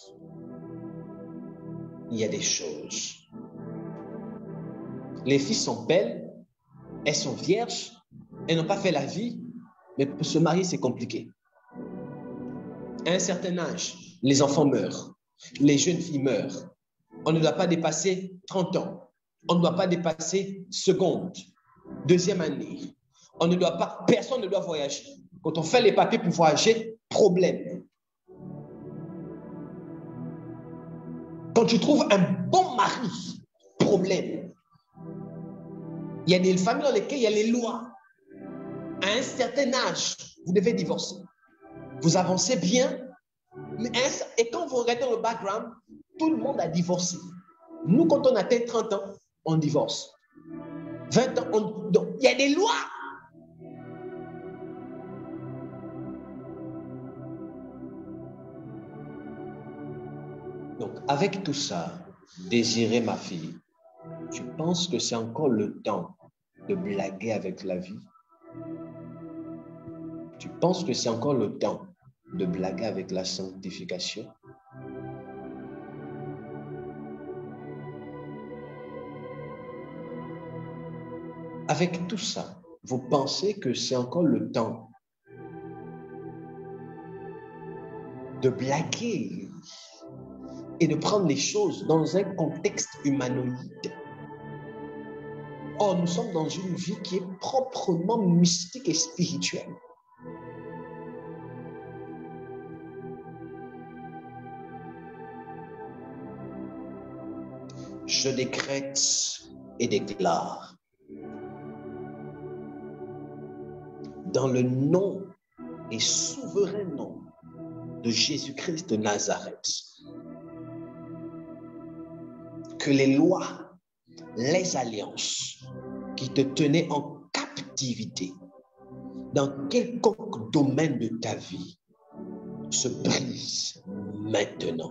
il y a des choses. Les filles sont belles, elles sont vierges, elles n'ont pas fait la vie, mais pour se marier, c'est compliqué. À un certain âge, les enfants meurent, les jeunes filles meurent. On ne doit pas dépasser trente ans. On ne doit pas dépasser seconde, deuxième année. On ne doit pas, personne ne doit voyager. Quand on fait les papiers pour voyager, problème. Quand tu trouves un bon mari, problème. Il y a des familles dans lesquelles il y a les lois. À un certain âge, vous devez divorcer. Vous avancez bien, mais et quand vous regardez dans le background, tout le monde a divorcé. Nous, quand on atteint trente ans, on divorce. vingt ans, on... Donc, il y a des lois. Donc, avec tout ça, désirer ma fille, tu penses que c'est encore le temps de blaguer avec la vie? Tu penses que c'est encore le temps de blaguer avec la sanctification? Avec tout ça, vous pensez que c'est encore le temps de blaguer et de prendre les choses dans un contexte humanoïde? Or, nous sommes dans une vie qui est proprement mystique et spirituelle. Je décrète et déclare dans le nom et souverain nom de Jésus-Christ de Nazareth que les lois, les alliances qui te tenaient en captivité dans quelconque domaine de ta vie se brisent maintenant.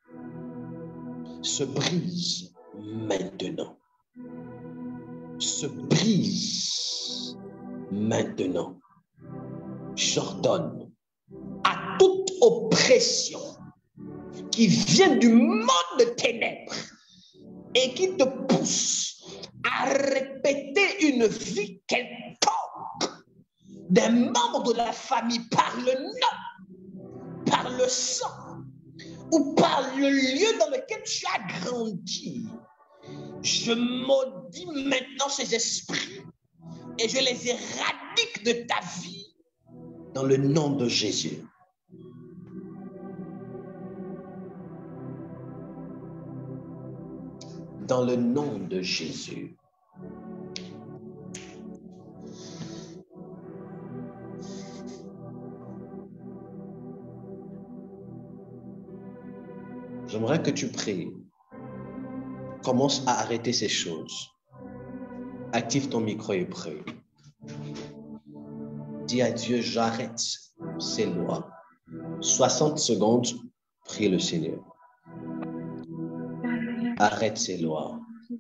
Se brisent maintenant. Se brisent maintenant. J'ordonne à toute oppression qui vient du monde de ténèbres et qui te pousse à répéter une vie quelconque d'un membre de la famille par le nom, par le sang ou par le lieu dans lequel tu as grandi. Je maudis maintenant ces esprits et je les éradique de ta vie dans le nom de Jésus. Dans le nom de Jésus. J'aimerais que tu pries. Commence à arrêter ces choses. Active ton micro et prie. Dis à Dieu, j'arrête ces lois. soixante secondes, prie le Seigneur. Arrête ces lois.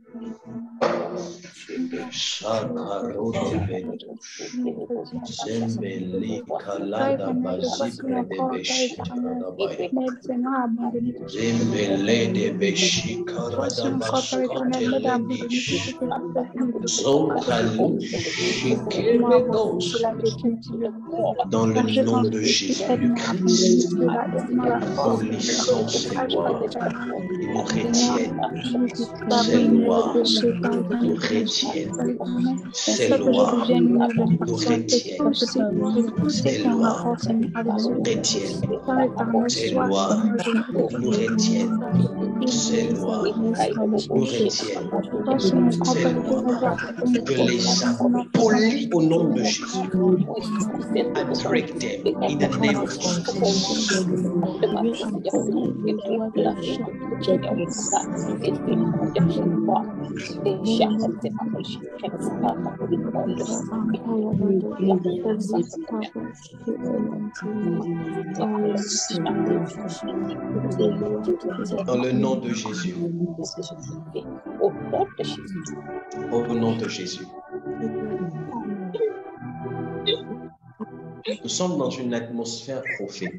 Dans le nom de Jésus-Christ, nous lissons ces lois et nous retiennent ces lois, nous retiennent ces lois, nous retiennent ces lois, nous retiennent ces lois, nous retiennent ces lois, nous retiennent ces lois, je les abolis au nom de Jésus. I break them in the name of Jesus. Dans le nom de Jésus. Au nom de Jésus. Nous sommes dans une atmosphère prophétique.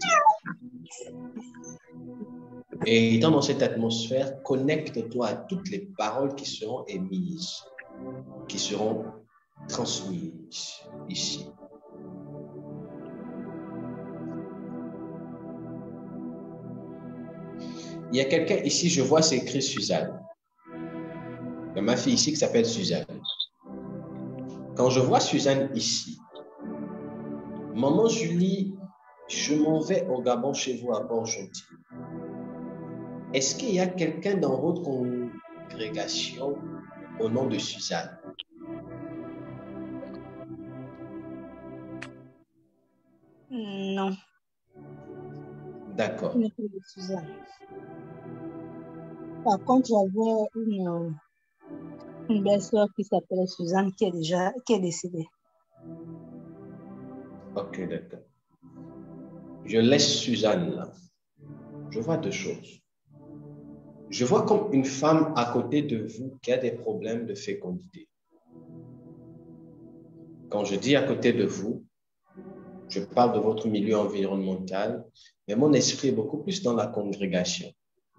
Et étant dans cette atmosphère, connecte-toi à toutes les paroles qui seront émises, qui seront transmise ici. Il y a quelqu'un ici, je vois, c'est écrit Suzanne. Il y a ma fille ici qui s'appelle Suzanne. Quand je vois Suzanne ici, maman Julie, je m'en vais au Gabon chez vous à Port-Gentil. Est-ce qu'il y a quelqu'un dans votre congrégation au nom de Suzanne? Non. D'accord. Ce n'est pas de Suzanne. Par contre, j'avais une, une belle-sœur qui s'appelait Suzanne qui est déjà qui est décédée. Ok, d'accord. Je laisse Suzanne là. Je vois deux choses. Je vois comme une femme à côté de vous qui a des problèmes de fécondité. Quand je dis à côté de vous, je parle de votre milieu environnemental, mais mon esprit est beaucoup plus dans la congrégation.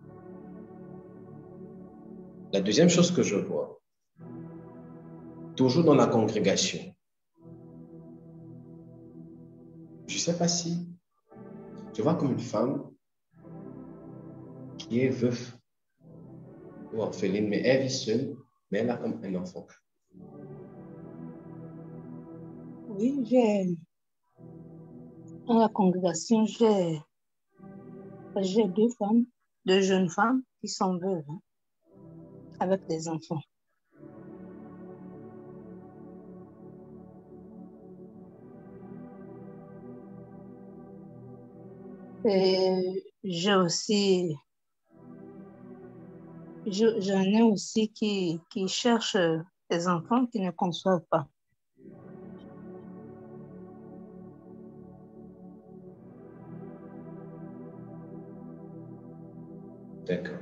La deuxième chose que je vois, toujours dans la congrégation, je ne sais pas si, je vois comme une femme qui est veuve ou orpheline, mais elle vit seule, mais elle a comme un enfant. Oui, j'ai dans la congrégation, j'ai j'ai deux femmes, deux jeunes femmes qui sont veuves, hein, avec des enfants. Et j'ai aussi, je- j'en ai aussi qui, qui cherchent des enfants qui ne conçoivent pas. D'accord.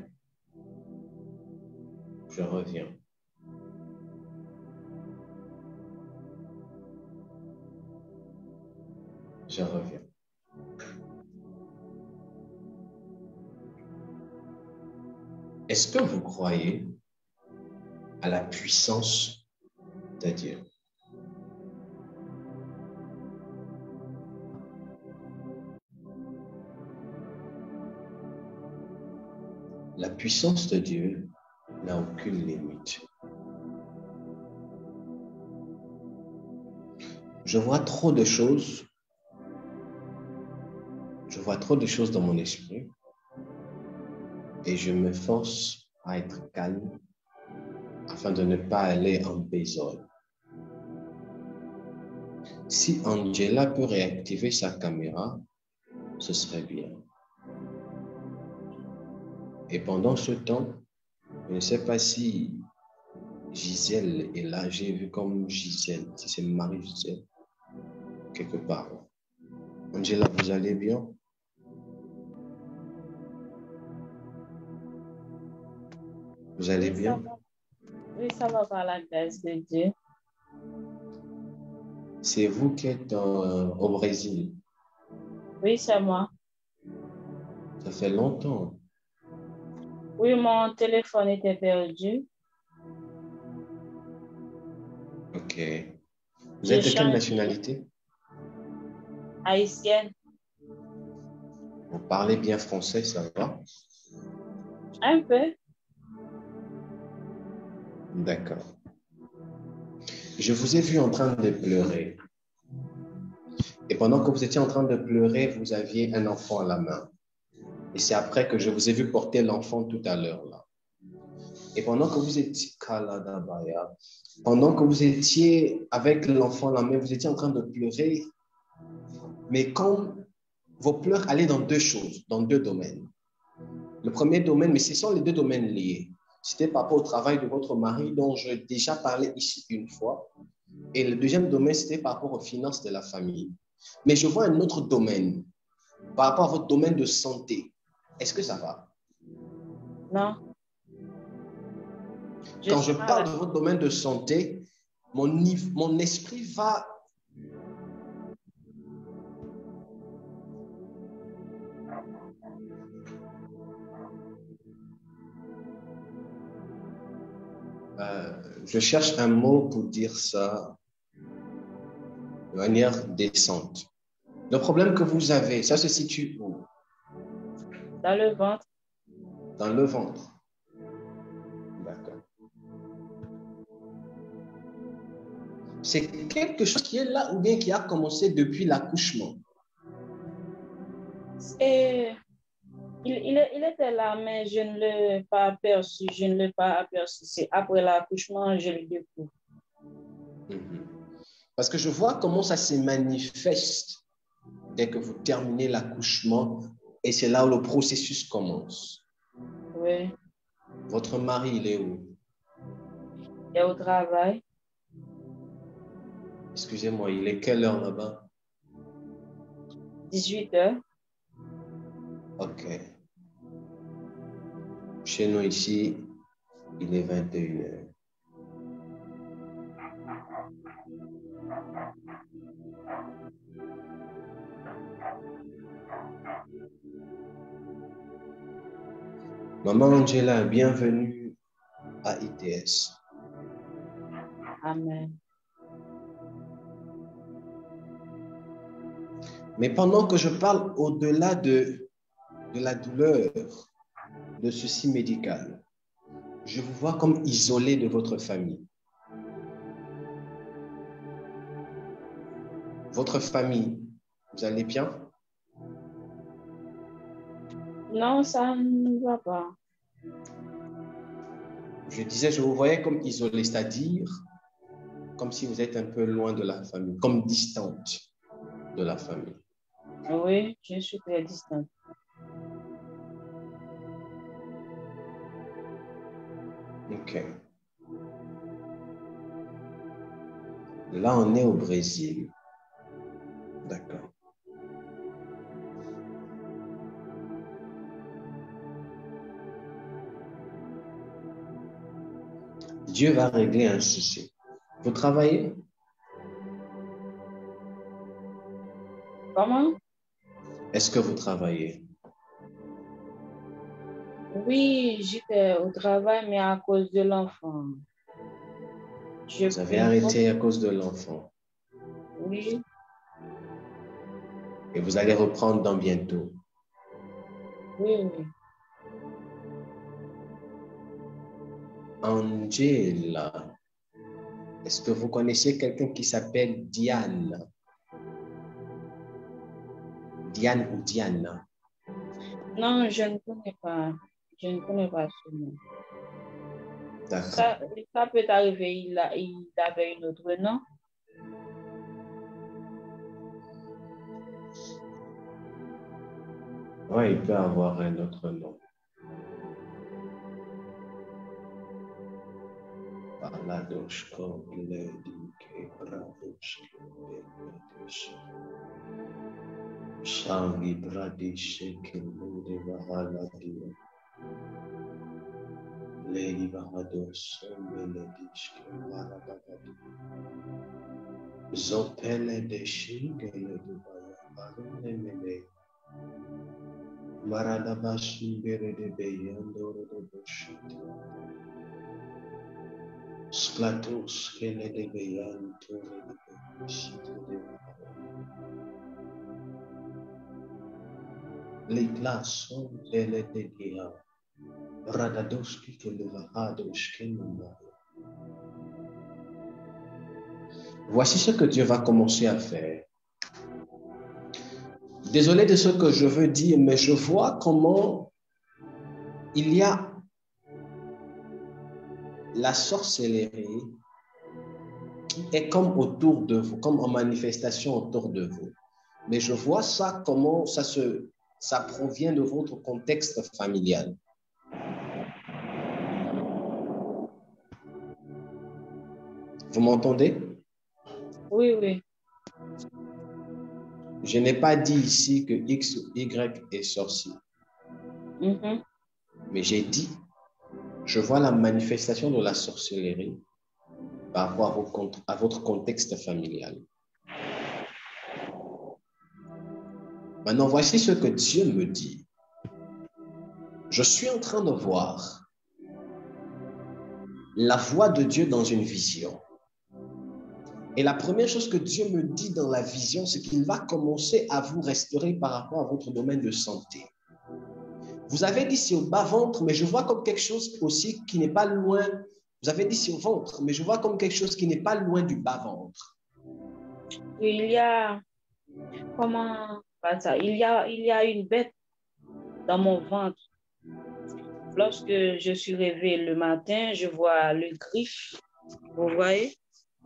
Je reviens. Je reviens. Est-ce que vous croyez à la puissance de Dieu? La puissance de Dieu n'a aucune limite. Je vois trop de choses. Je vois trop de choses dans mon esprit. Et je me force à être calme afin de ne pas aller en besogne. Si Angela peut réactiver sa caméra, ce serait bien. Et pendant ce temps, je ne sais pas si Gisèle est là. J'ai vu comme Gisèle, si c'est Marie-Gisèle, quelque part. Angela, vous allez bien? Vous allez Oui, bien? ça va. Oui, ça va par la grâce de Dieu. C'est vous qui êtes en- au Brésil. Oui, c'est moi. Ça fait longtemps. Oui, mon téléphone était perdu. Ok. Vous J'ai êtes de quelle changé. nationalité? Haïtienne. Vous parlez bien français, ça va? Un peu. D'accord. Je vous ai vu en train de pleurer. Et pendant que vous étiez en train de pleurer, vous aviez un enfant à la main. Et c'est après que je vous ai vu porter l'enfant tout à l'heure là. Et pendant que vous étiez pendant que vous étiez avec l'enfant à la main, vous étiez en train de pleurer. Mais quand vos pleurs allaient dans deux choses, dans deux domaines. Le premier domaine, mais ce sont les deux domaines liés. C'était par rapport au travail de votre mari dont j'ai déjà parlé ici une fois. Et le deuxième domaine, c'était par rapport aux finances de la famille. Mais je vois un autre domaine, par rapport à votre domaine de santé. Est-ce que ça va? Non. Je Quand je suis parle malade. de votre domaine de santé, mon, niveau, mon esprit va... Euh, je cherche un mot pour dire ça. de manière décente. Le problème que vous avez, ça se situe où? Dans le ventre. Dans le ventre. D'accord. C'est quelque chose qui est là ou bien qui a commencé depuis l'accouchement? Et il, il, il était là, mais je ne l'ai pas aperçu. Je ne l'ai pas aperçu. C'est après l'accouchement, je le découvre. Mm-hmm. Parce que je vois comment ça se manifeste dès que vous terminez l'accouchement et c'est là où le processus commence. Oui. Votre mari, il est où? Il est au travail. Excusez-moi, il est quelle heure là-bas? dix-huit heures. Ok. Chez nous ici, il est vingt et une heures. Maman Angela, bienvenue à I T S. Amen. Mais pendant que je parle au-delà de, de la douleur, de ceci médical, je vous vois comme isolé de votre famille. Votre famille, vous allez bien? Non, ça ne va pas. Je disais, je vous voyais comme isolé, c'est-à-dire comme si vous êtes un peu loin de la famille, comme distante de la famille. Oui, je suis très distante. Ok. Là, on est au Brésil. D'accord. Dieu va régler un souci. Vous travaillez? Comment? Est-ce que vous travaillez? Oui, j'étais au travail, mais à cause de l'enfant. Je Vous avez arrêté à cause de l'enfant. Oui. Et vous allez reprendre dans bientôt. Oui, oui. Angela, est-ce que vous connaissez quelqu'un qui s'appelle Diane? Diane ou Diana? Non, je ne connais pas. Je ne connais pas ce nom. D'accord. Ça, ça peut arriver, il, a, il avait une autre nom. Oui, il peut avoir un autre nom. Parladoshko, Lady, Bradoshko, Shangi Bradish, Kilode Bahaladia, Lady Bahados, Melodish, Marabadi, Zopele de Shigele de Bayan, Mele, Maradabashi Bere de Bayandoro de Bushit, Splatus, Kele de Bayan, Tore de Bushit de Les glaces sont les dédiées. Radadoski que le Vahadoski. Voici ce que Dieu va commencer à faire. Désolé de ce que je veux dire, mais je vois comment il y a la sorcellerie qui est comme autour de vous, comme en manifestation autour de vous. Mais je vois ça, comment ça se... ça provient de votre contexte familial. Vous m'entendez? Oui, oui. Je n'ai pas dit ici que X ou Y est sorcier. Mm-hmm. Mais j'ai dit, je vois la manifestation de la sorcellerie par rapport à votre contexte familial. Maintenant, voici ce que Dieu me dit. Je suis en train de voir la voix de Dieu dans une vision. Et la première chose que Dieu me dit dans la vision, c'est qu'il va commencer à vous restaurer par rapport à votre domaine de santé. Vous avez dit c'est au bas-ventre, mais je vois comme quelque chose aussi qui n'est pas loin. Vous avez dit c'est au ventre, mais je vois comme quelque chose qui n'est pas loin du bas-ventre. Il y a, comment, pas ça, il y a, il y a une bête dans mon ventre. Lorsque je suis réveillée le matin, je vois le griffe. Vous voyez?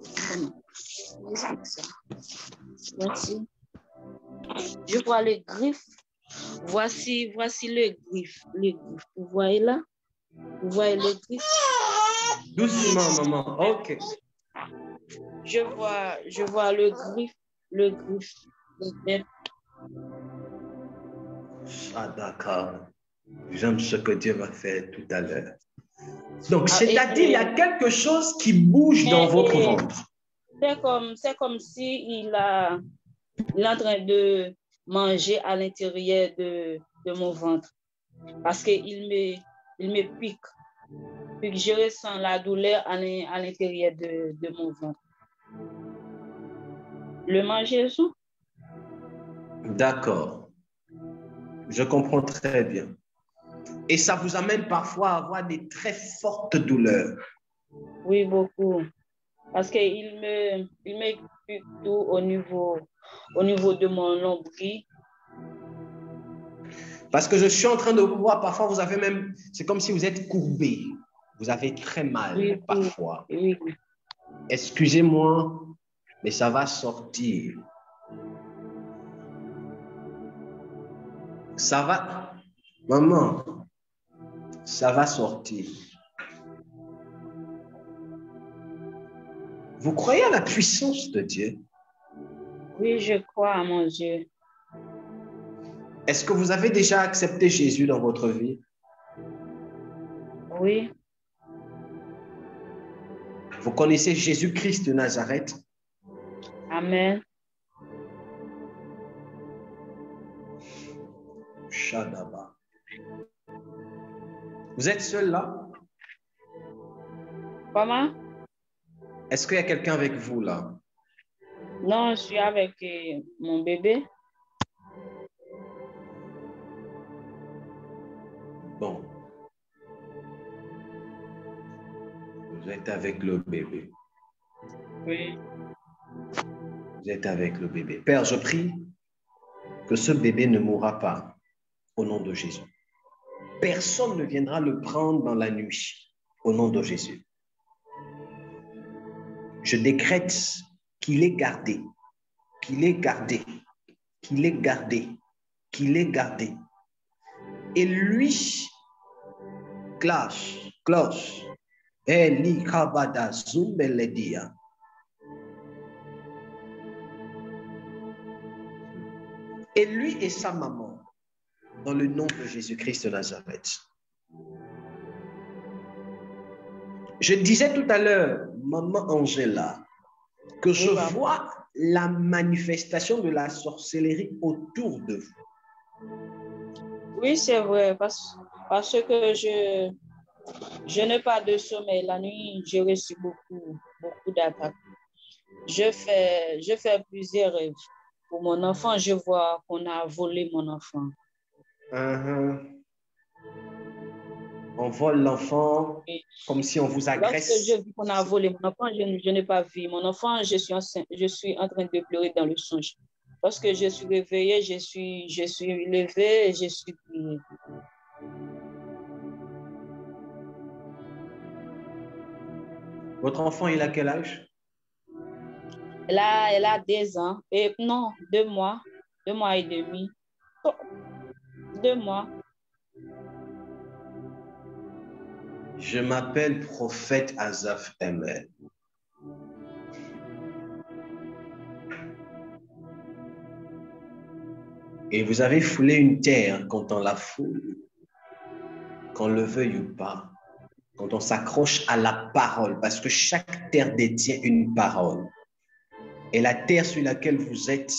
Merci. Je vois le griffe. Voici, voici le griffe. Le griffe. Vous voyez là? Vous voyez le griffe? Doucement, maman. OK. Je vois, je vois le griffe. Le griffe. Le ah, d'accord. J'aime ce que Dieu va faire tout à l'heure. Donc, ah, c'est-à-dire, il y a quelque chose qui bouge dans et, votre et, ventre. C'est comme, c'est comme si il, a, il est en train de manger à l'intérieur de, de mon ventre. Parce qu'il me, il me pique. Puis je ressens la douleur à l'intérieur de, de mon ventre. Le manger, ça? D'accord. Je comprends très bien. Et ça vous amène parfois à avoir des très fortes douleurs. Oui, beaucoup. Parce qu'il me, il me pique tout au niveau, au niveau de mon nombril. Parce que je suis en train de vous voir, parfois vous avez même, c'est comme si vous êtes courbé. Vous avez très mal oui, parfois. Oui, oui. Excusez-moi, mais ça va sortir. Ça va, maman, ça va sortir. Vous croyez à la puissance de Dieu? Oui, je crois à mon Dieu. Est-ce que vous avez déjà accepté Jésus dans votre vie? Oui. Vous connaissez Jésus-Christ de Nazareth? Amen. Shadaba. Vous êtes seul là? Comment? Est-ce qu'il y a quelqu'un avec vous là? Non, je suis avec euh, mon bébé. Bon. Vous êtes avec le bébé. Oui. Vous êtes avec le bébé. Père, je prie que ce bébé ne mourra pas au nom de Jésus. Personne ne viendra le prendre dans la nuit au nom de Jésus. Je décrète qu'il est gardé, qu'il est gardé, qu'il est gardé, qu'il est gardé. Et lui, clash, cloche, Eli Kabada Zumbeledia. Et lui et sa maman, dans le nom de Jésus-Christ de Nazareth. Je disais tout à l'heure, maman Angela, que je vois la manifestation de la sorcellerie autour de vous. Oui, c'est vrai, parce, parce que je, je n'ai pas de sommeil. La nuit, j'ai reçu beaucoup, beaucoup d'attaques. Je fais, je fais plusieurs rêves. Pour mon enfant, je vois qu'on a volé mon enfant. Uh-huh. On vole l'enfant comme si on vous agresse. Lorsque je vis qu'on a volé mon enfant, je, je n'ai pas vu mon enfant. Je suis, en, je suis en train de pleurer dans le songe. Lorsque je suis réveillée, je suis, je suis levée et je suis priée. Votre enfant, il a quel âge? Elle a, elle a deux ans. Et non, deux mois. Deux mois et demi. Oh, deux mois. Je m'appelle prophète Azaf Emel. Et vous avez foulé une terre quand on la foule, qu'on le veuille ou pas, quand on s'accroche à la parole, parce que chaque terre détient une parole. Et la terre sur laquelle vous êtes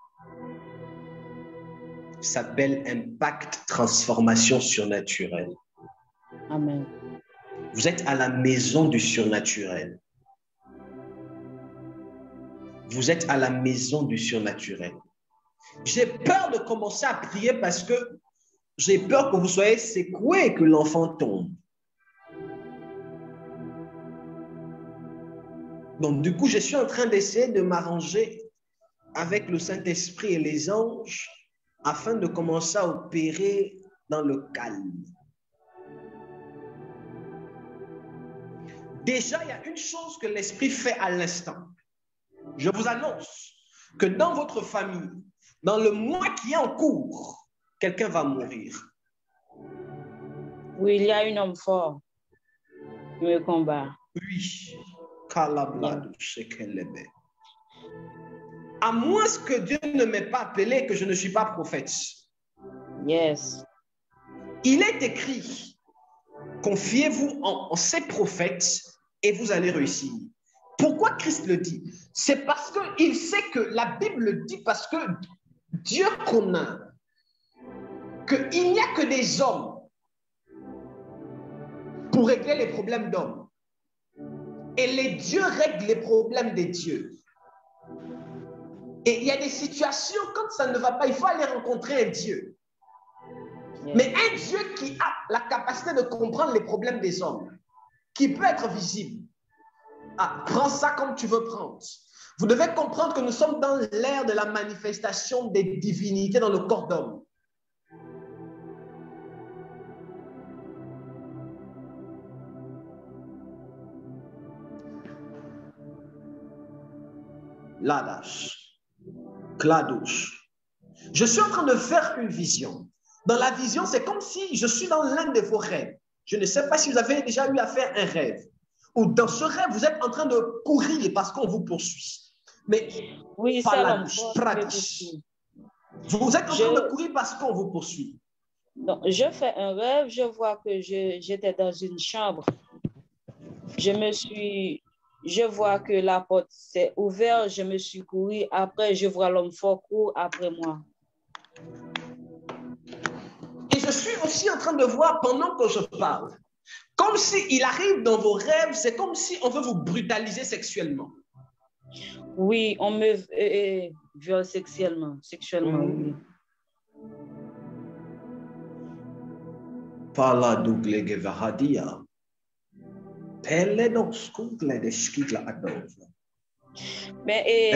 s'appelle Impact Transformation Surnaturelle. Amen. Vous êtes à la maison du surnaturel. vous êtes à la maison du surnaturel. J'ai peur de commencer à prier parce que j'ai peur que vous soyez secoués et que l'enfant tombe. Donc, du coup, je suis en train d'essayer de m'arranger avec le Saint-Esprit et les anges afin de commencer à opérer dans le calme. Déjà, il y a une chose que l'Esprit fait à l'instant. Je vous annonce que dans votre famille, dans le mois qui est en cours, quelqu'un va mourir. Oui, il y a un homme fort qui me combat. Oui. À moins que Dieu ne m'ait pas appelé, que je ne suis pas prophète. Yes. Il est écrit, confiez-vous en, en ces prophètes et vous allez réussir. Pourquoi Christ le dit? C'est parce qu'il sait que la Bible le dit, parce que Dieu connaît qu'il n'y a que des hommes pour régler les problèmes d'hommes. Et les dieux règlent les problèmes des dieux. Et il y a des situations, quand ça ne va pas, il faut aller rencontrer un Dieu. Yeah. Mais un Dieu qui a la capacité de comprendre les problèmes des hommes, qui peut être visible. Ah, prends ça comme tu veux prendre. Vous devez comprendre que nous sommes dans l'ère de la manifestation des divinités dans le corps d'homme. Ladash, Kladosh. Je suis en train de faire une vision. Dans la vision, c'est comme si je suis dans l'un de vos rêves. Je ne sais pas si vous avez déjà eu à faire un rêve. Ou dans ce rêve, vous êtes en train de courir parce qu'on vous poursuit. Mais oui, Paladush, Pradish. Vous êtes en je... train de courir parce qu'on vous poursuit. Donc, je fais un rêve, je vois que j'étais dans une chambre. Je me suis... Je vois que la porte s'est ouverte, je me suis couru. Après, je vois l'homme fort courir après moi. Et je suis aussi en train de voir pendant que je parle, comme s'il arrive dans vos rêves, c'est comme si on veut vous brutaliser sexuellement. Oui, on me euh, viole sexuellement. Sexuellement, mmh. Oui. Pala double gevahadia. Pelle donc skougle de skigla adove. Mais et,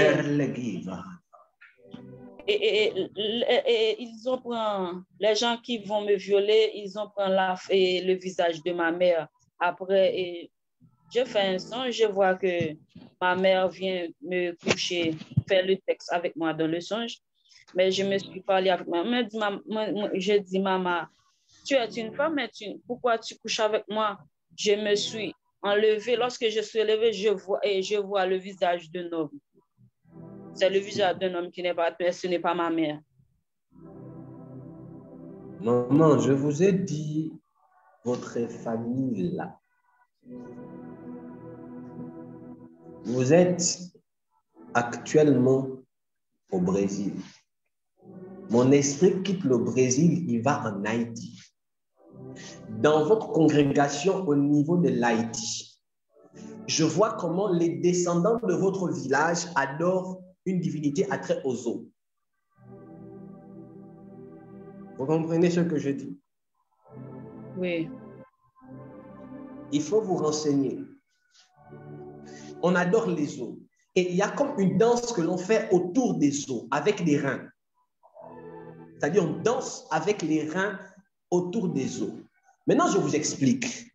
et, et, et, et ils ont pris les gens qui vont me violer, ils ont pris la, et le visage de ma mère. Après, et, je fais un son, je vois que ma mère vient me coucher, faire le texte avec moi dans le songe. Mais je me suis parlé avec ma mère. Je dis, maman, tu es une femme, mais tu, pourquoi tu couches avec moi? Je me suis enlevée. Lorsque je suis levée, je vois, et je vois le visage d'un homme. C'est le visage d'un homme qui n'est pas, ce n'est pas ma mère. Maman, je vous ai dit, votre famille là. Vous êtes actuellement au Brésil. Mon esprit quitte le Brésil, il va en Haïti. Dans votre congrégation au niveau de l'Haïti, je vois comment les descendants de votre village adorent une divinité à trait aux eaux. Vous comprenez ce que je dis? Oui. Il faut vous renseigner. On adore les eaux. Et il y a comme une danse que l'on fait autour des eaux, avec les reins. C'est-à-dire, on danse avec les reins autour des eaux. Maintenant, je vous explique.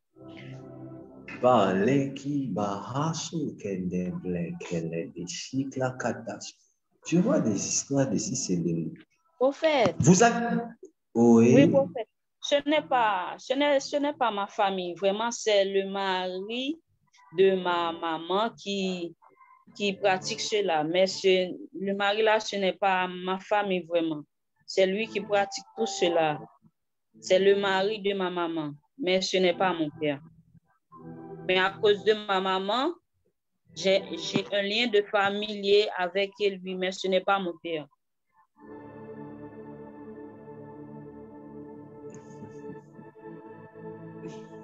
Tu vois des histoires de Cicéline. Prophète. Vous avez... Oui, oui prophète. Ce n'est pas, ce n'est, ce n'est pas ma famille. Vraiment, c'est le mari de ma maman qui, qui pratique cela. Mais ce, le mari là, ce n'est pas ma famille vraiment. C'est lui qui pratique tout cela. C'est le mari de ma maman. Mais ce n'est pas mon père. Mais à cause de ma maman, j'ai un lien de famille avec lui, mais ce n'est pas mon père.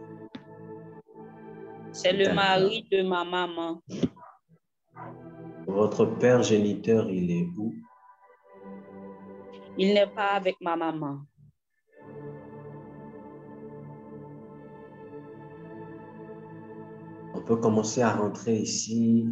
C'est le mari de ma maman. Votre père géniteur, il est où? Il n'est pas avec ma maman. On peut commencer à rentrer ici.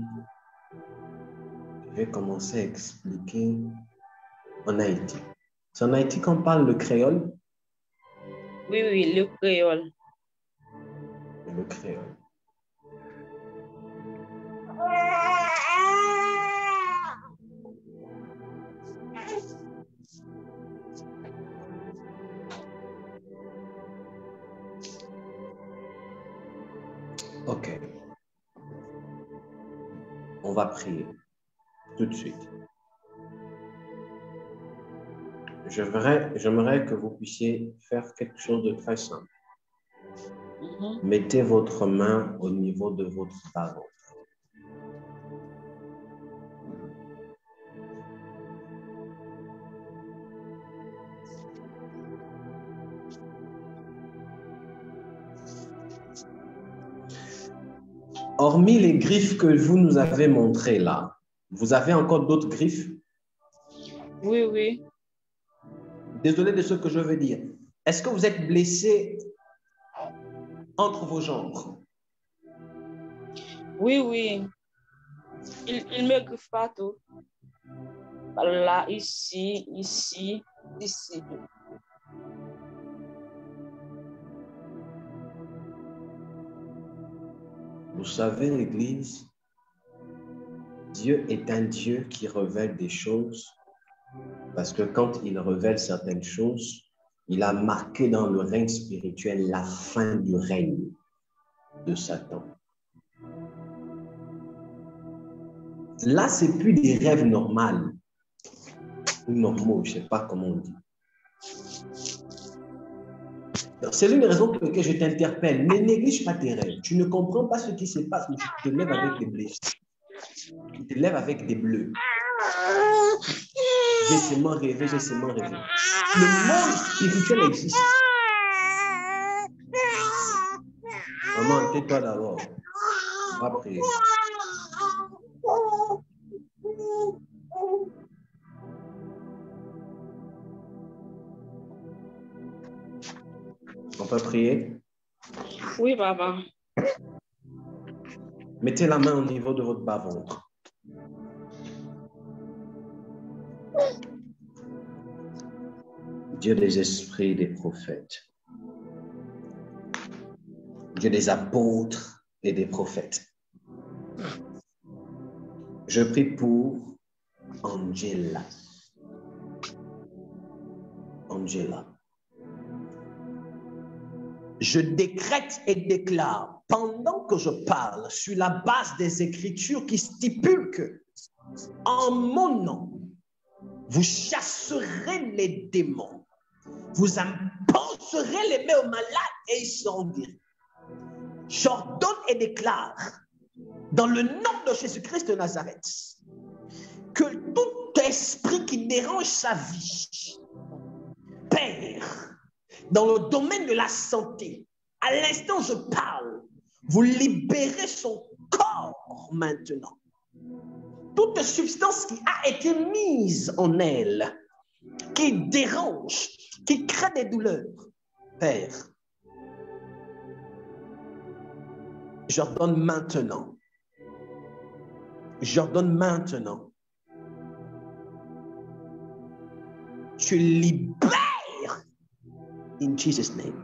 Je vais commencer à expliquer en Haïti. C'est en Haïti qu'on parle le créole? Oui, oui, le créole. Le créole. Ok. On va prier tout de suite. J'aimerais, j'aimerais que vous puissiez faire quelque chose de très simple. Mhm. Mettez votre main au niveau de votre bas-ventre. Hormis les griffes que vous nous avez montrées là, vous avez encore d'autres griffes? Oui, oui. Désolé de ce que je veux dire. Est-ce que vous êtes blessé entre vos jambes? Oui, oui. Il, il me griffe partout. Là, ici, ici, ici. Vous savez, l'Église, Dieu est un Dieu qui révèle des choses parce que quand il révèle certaines choses, il a marqué dans le règne spirituel la fin du règne de Satan. Là, ce n'est plus des rêves normaux ou normaux, je ne sais pas comment on dit. C'est l'une des raisons pour lesquelles je t'interpelle. Ne néglige pas tes rêves. Tu ne comprends pas ce qui se passe, mais tu te lèves avec des blessures. Tu te lèves avec des bleus. J'ai seulement rêvé, j'ai seulement rêvé. Le monde spirituel existe. Maman, tais-toi d'abord. On va prier. On peut prier? Oui, papa. Mettez la main au niveau de votre bas-ventre. Dieu des esprits des prophètes. Dieu des apôtres et des prophètes. Je prie pour Angela. Angela. Je décrète et déclare, pendant que je parle, sur la base des Écritures qui stipulent que, en mon nom, vous chasserez les démons, vous imposerez les mains aux malades et ils seront guéris. J'ordonne et déclare, dans le nom de Jésus-Christ de Nazareth, que tout esprit qui dérange sa vie, Père, dans le domaine de la santé, à l'instant où je parle, vous libérez son corps maintenant. Toute substance qui a été mise en elle, qui dérange, qui crée des douleurs, Père, j'ordonne maintenant, j'ordonne maintenant, tu libères in Jesus' name.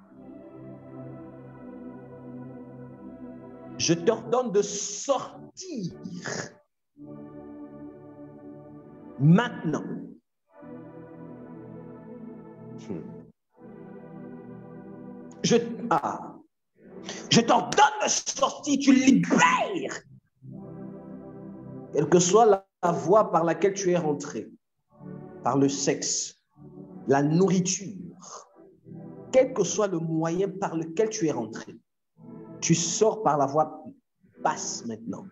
Je t'ordonne de sortir maintenant. Hmm. Je, ah, je t'ordonne de sortir, tu libères. Quelle que soit la, la voie par laquelle tu es rentré, par le sexe, la nourriture, quel que soit le moyen par lequel tu es rentré, tu sors par la voie basse maintenant.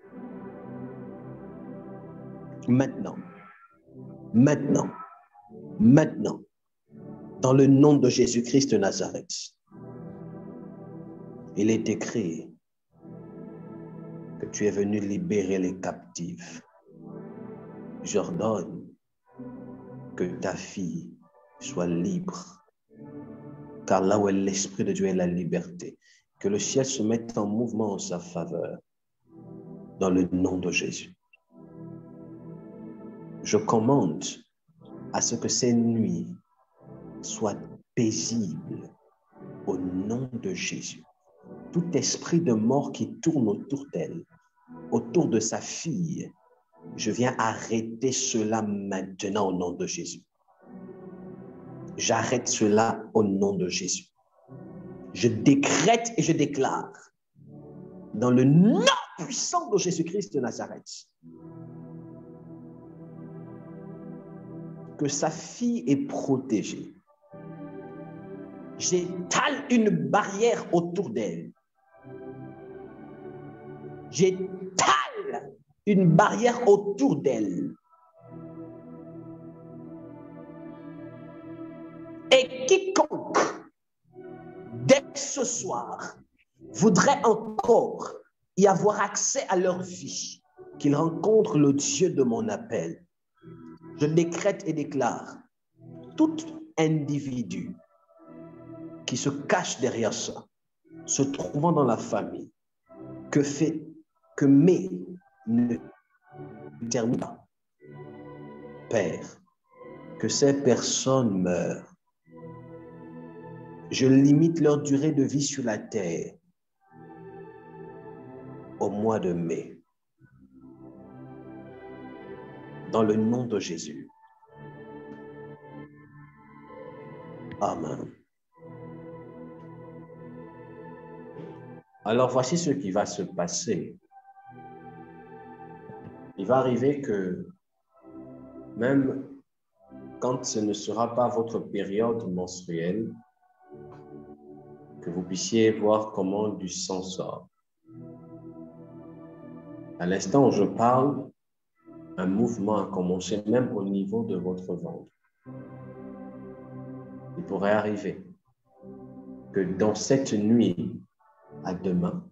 Maintenant. Maintenant. Maintenant. Dans le nom de Jésus-Christ de Nazareth. Il est écrit que Tu es venu libérer les captifs. J'ordonne que ta fille soit libre. Car là où est l'Esprit de Dieu est la liberté. Que le ciel se mette en mouvement en sa faveur. Dans le nom de Jésus. Je commande à ce que ces nuits soient paisibles au nom de Jésus. Tout esprit de mort qui tourne autour d'elle, autour de sa fille, je viens arrêter cela maintenant au nom de Jésus. J'arrête cela au nom de Jésus. Je décrète et je déclare dans le nom puissant de Jésus-Christ de Nazareth que sa fille est protégée. J'étale une barrière autour d'elle. J'étale une barrière autour d'elle. Et quiconque, dès ce soir, voudrait encore y avoir accès à leur vie, qu'ils rencontrent le Dieu de mon appel. Je décrète et déclare, tout individu qui se cache derrière ça, se trouvant dans la famille, que fait, que mais ne termine pas. Père, que ces personnes meurent. Je limite leur durée de vie sur la terre au mois de mai. Dans le nom de Jésus. Amen. Alors voici ce qui va se passer. Il va arriver que même quand ce ne sera pas votre période menstruelle, que vous puissiez voir comment du sang sort. À l'instant où je parle, un mouvement a commencé même au niveau de votre ventre. Il pourrait arriver que dans cette nuit à demain,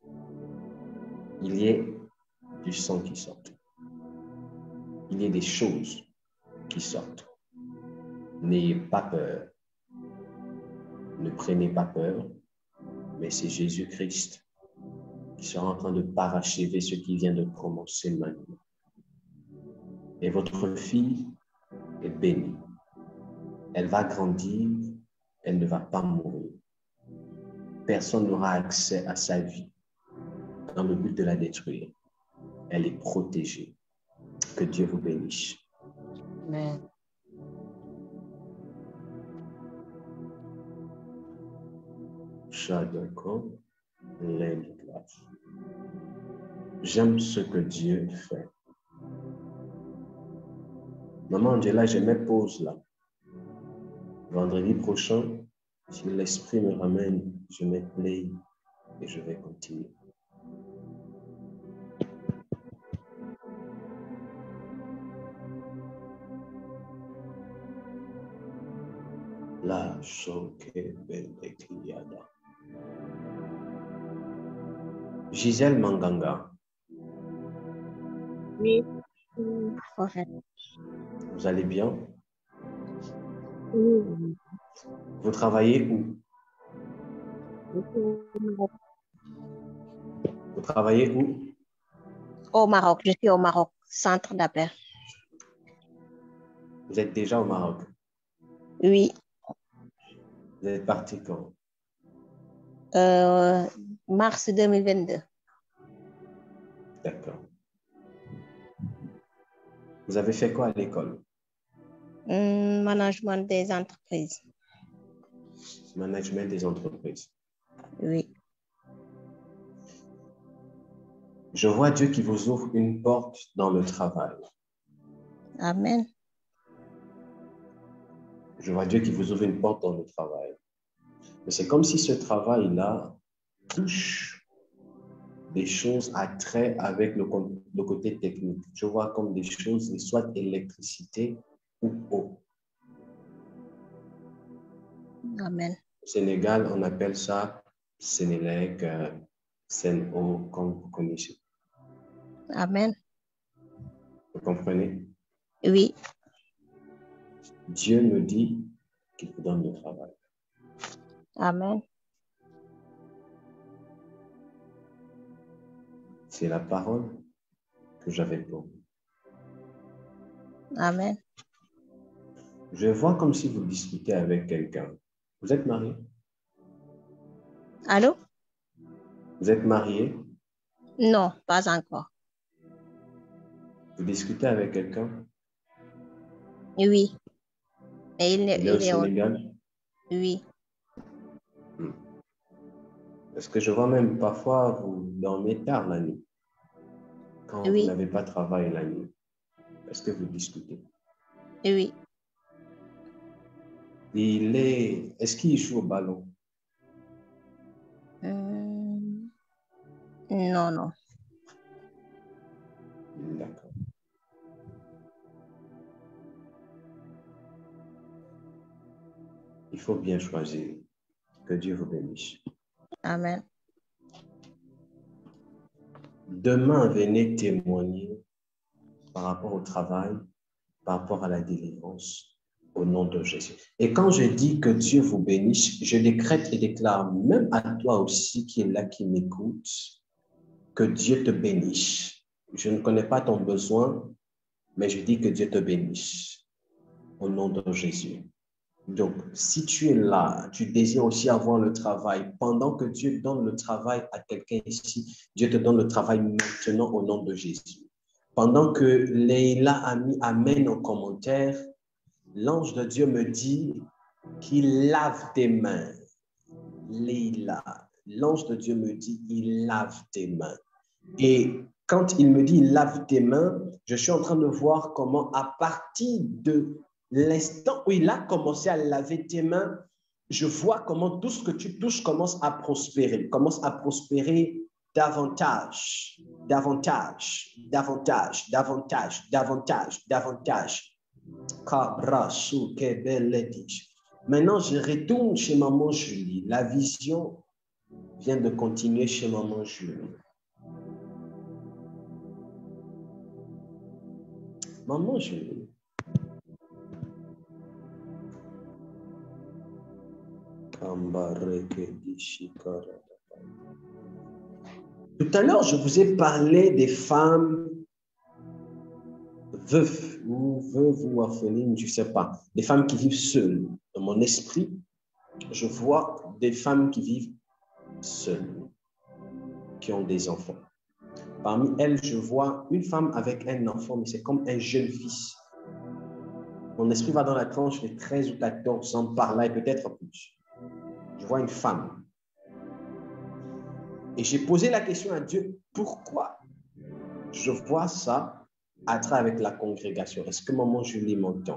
il y ait du sang qui sorte. Il y ait des choses qui sortent. N'ayez pas peur. Ne prenez pas peur, mais c'est Jésus-Christ qui sera en train de parachever ce qui vient de commencer maintenant. Et votre fille est bénie. Elle va grandir, elle ne va pas mourir. Personne n'aura accès à sa vie dans le but de la détruire. Elle est protégée. Que Dieu vous bénisse. Amen. J'aime ce que Dieu fait. Maman Angela, je me pose là. Vendredi prochain, si l'Esprit me ramène, je me plais et je vais continuer. La choque belle criada. Gisèle Manganga. Oui. Correct. Vous allez bien? Oui. Vous travaillez où? Vous travaillez où? Au Maroc. Je suis au Maroc, centre d'appel. Vous êtes déjà au Maroc? Oui. Vous êtes parti quand? Euh, mars deux mille vingt-deux. D'accord. Vous avez fait quoi à l'école? Hum, management des entreprises. Management des entreprises. Oui. Je vois Dieu qui vous ouvre une porte dans le travail. Amen. Je vois Dieu qui vous ouvre une porte dans le travail. Mais c'est comme si ce travail-là touche des choses à trait avec le, le côté technique. Je vois comme des choses, soit électricité ou eau. Amen. Au Sénégal, on appelle ça Sénélec, euh, Sénéo, comme vous connaissez. Amen. Vous comprenez? Oui. Dieu nous dit qu'il vous donne le travail. Amen. C'est la parole que j'avais pour vous. Amen. Je vois comme si vous discutez avec quelqu'un. Vous êtes marié? Allô? Vous êtes marié? Non, pas encore. Vous discutez avec quelqu'un? Oui. Et il, Il est au il est au... Sénégal? Oui. Hmm. Parce que je vois même parfois vous dormez tard la nuit. Quand Oui. vous n'avez pas travail la nuit. Est-ce que vous discutez? Oui. Il est... Est-ce qu'il joue au ballon? Hum, Non, non. D'accord. Il faut bien choisir. Que Dieu vous bénisse. Amen. Demain, venez témoigner par rapport au travail, par rapport à la délivrance, au nom de Jésus. Et quand je dis que Dieu vous bénisse, je décrète et déclare, même à toi aussi qui est là, qui m'écoute, que Dieu te bénisse. Je ne connais pas ton besoin, mais je dis que Dieu te bénisse, au nom de Jésus. Donc, si tu es là, tu désires aussi avoir le travail, pendant que Dieu donne le travail à quelqu'un ici, Dieu te donne le travail maintenant au nom de Jésus. Pendant que Leïla a mis Amen en commentaire, l'ange de Dieu me dit qu'il lave tes mains. Leïla, l'ange de Dieu me dit il lave tes mains. Et quand il me dit il lave tes mains, je suis en train de voir comment à partir de l'instant où il a commencé à laver tes mains, je vois comment tout ce que tu touches commence à prospérer, commence à prospérer davantage, davantage, davantage, davantage, davantage, davantage. Maintenant, je retourne chez maman Julie. La vision vient de continuer chez maman Julie. Maman Julie. Tout à l'heure, je vous ai parlé des femmes veuves ou veuves ou orphelines, je ne sais pas, des femmes qui vivent seules. Dans mon esprit, je vois des femmes qui vivent seules, qui ont des enfants. Parmi elles, je vois une femme avec un enfant, mais c'est comme un jeune fils. Mon esprit va dans la tranche de treize ou quatorze ans par là et peut-être plus. Je vois une femme. Et j'ai posé la question à Dieu, pourquoi je vois ça à travers avec la congrégation? Est-ce que maman Julie m'entend?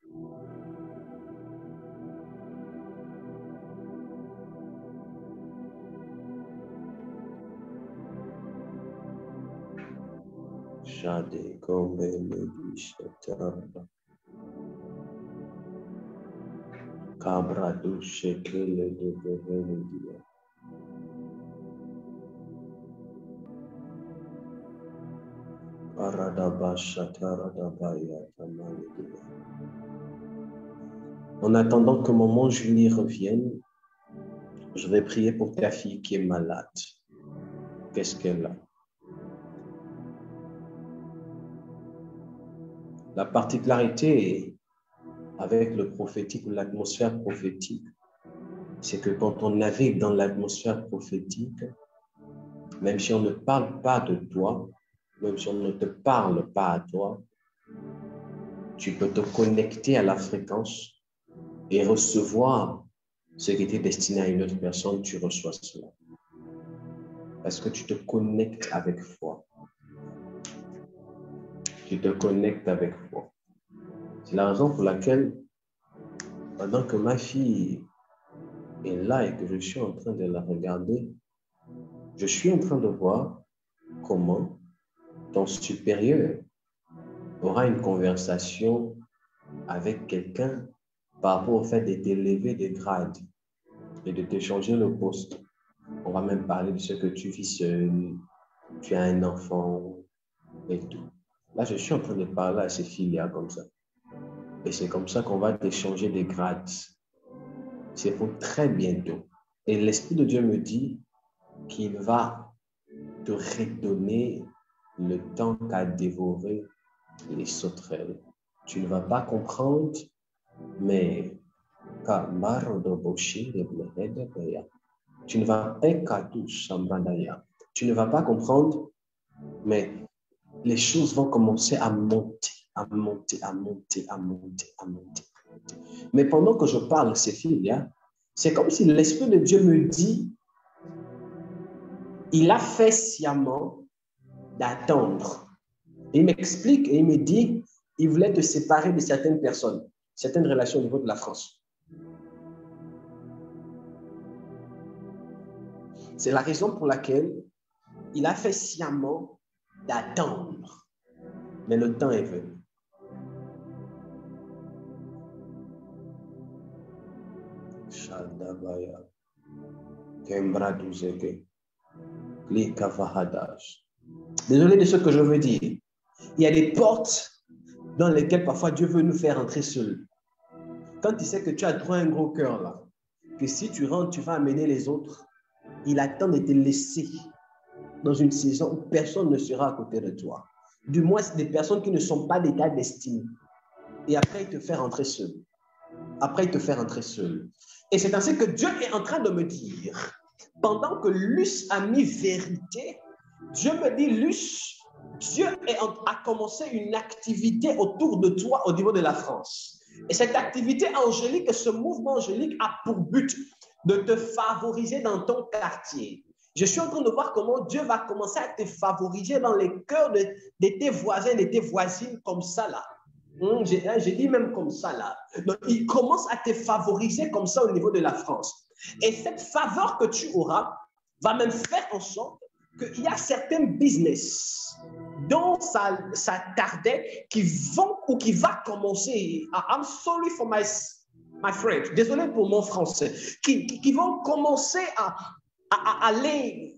Jade comme le chatara. Cabra do shekele de bevelia. En attendant que maman Julie revienne, je vais prier pour ta fille qui est malade. Qu'est-ce qu'elle a? La particularité avec le prophétique ou l'atmosphère prophétique, c'est que quand on navigue dans l'atmosphère prophétique, même si on ne parle pas de toi, même si on ne te parle pas à toi, tu peux te connecter à la fréquence et recevoir ce qui était destiné à une autre personne, tu reçois cela. Parce que tu te connectes avec foi. Tu te connectes avec foi. C'est la raison pour laquelle, pendant que ma fille est là et que je suis en train de la regarder, je suis en train de voir comment ton supérieur aura une conversation avec quelqu'un par rapport au fait de t'élever de grade et de te changer le poste. On va même parler de ce que tu vis seul, tu as un enfant, et tout. Là, je suis en train de parler à ces filles-là comme ça. Et c'est comme ça qu'on va échanger des grades. C'est pour très bientôt. Et l'Esprit de Dieu me dit qu'il va te redonner le temps qu'a dévoré les sauterelles. Tu ne vas pas comprendre, mais tu ne vas pas tu ne vas pas comprendre, mais les choses vont commencer à monter, à monter, à monter, à monter, à monter. Mais pendant que je parle, ces filles-là, c'est comme si l'Esprit de Dieu me dit, il a fait sciemment d'attendre. Il m'explique et il me dit, il voulait te séparer de certaines personnes, certaines relations au niveau de la France. C'est la raison pour laquelle il a fait sciemment d'attendre. Mais le temps est venu. Désolé de ce que je veux dire. Il y a des portes dans lesquelles parfois Dieu veut nous faire entrer seul. Quand il sait que tu as droit à un gros cœur là, que si tu rentres, tu vas amener les autres, il attend de te laisser dans une saison où personne ne sera à côté de toi. Du moins, c'est des personnes qui ne sont pas de ta destinée. Et après, il te fait rentrer seul. Après, il te fait rentrer seul. Et c'est ainsi que Dieu est en train de me dire, pendant que Luce a mis vérité, Dieu me dit, Luce, Dieu est en, a commencé une activité autour de toi au niveau de la France. Et cette activité angélique, ce mouvement angélique a pour but de te favoriser dans ton quartier. Je suis en train de voir comment Dieu va commencer à te favoriser dans les cœurs de, de tes voisins, de tes voisines comme ça là. Hum, j'ai, j'ai dit même comme ça là. Donc, il commence à te favoriser comme ça au niveau de la France. Et cette faveur que tu auras va même faire en sorte qu'il y a certains business dont ça, ça tardait qui vont ou qui va commencer. I'm sorry for my, my French. Désolé pour mon français. Qui, qui vont commencer à, à, à aller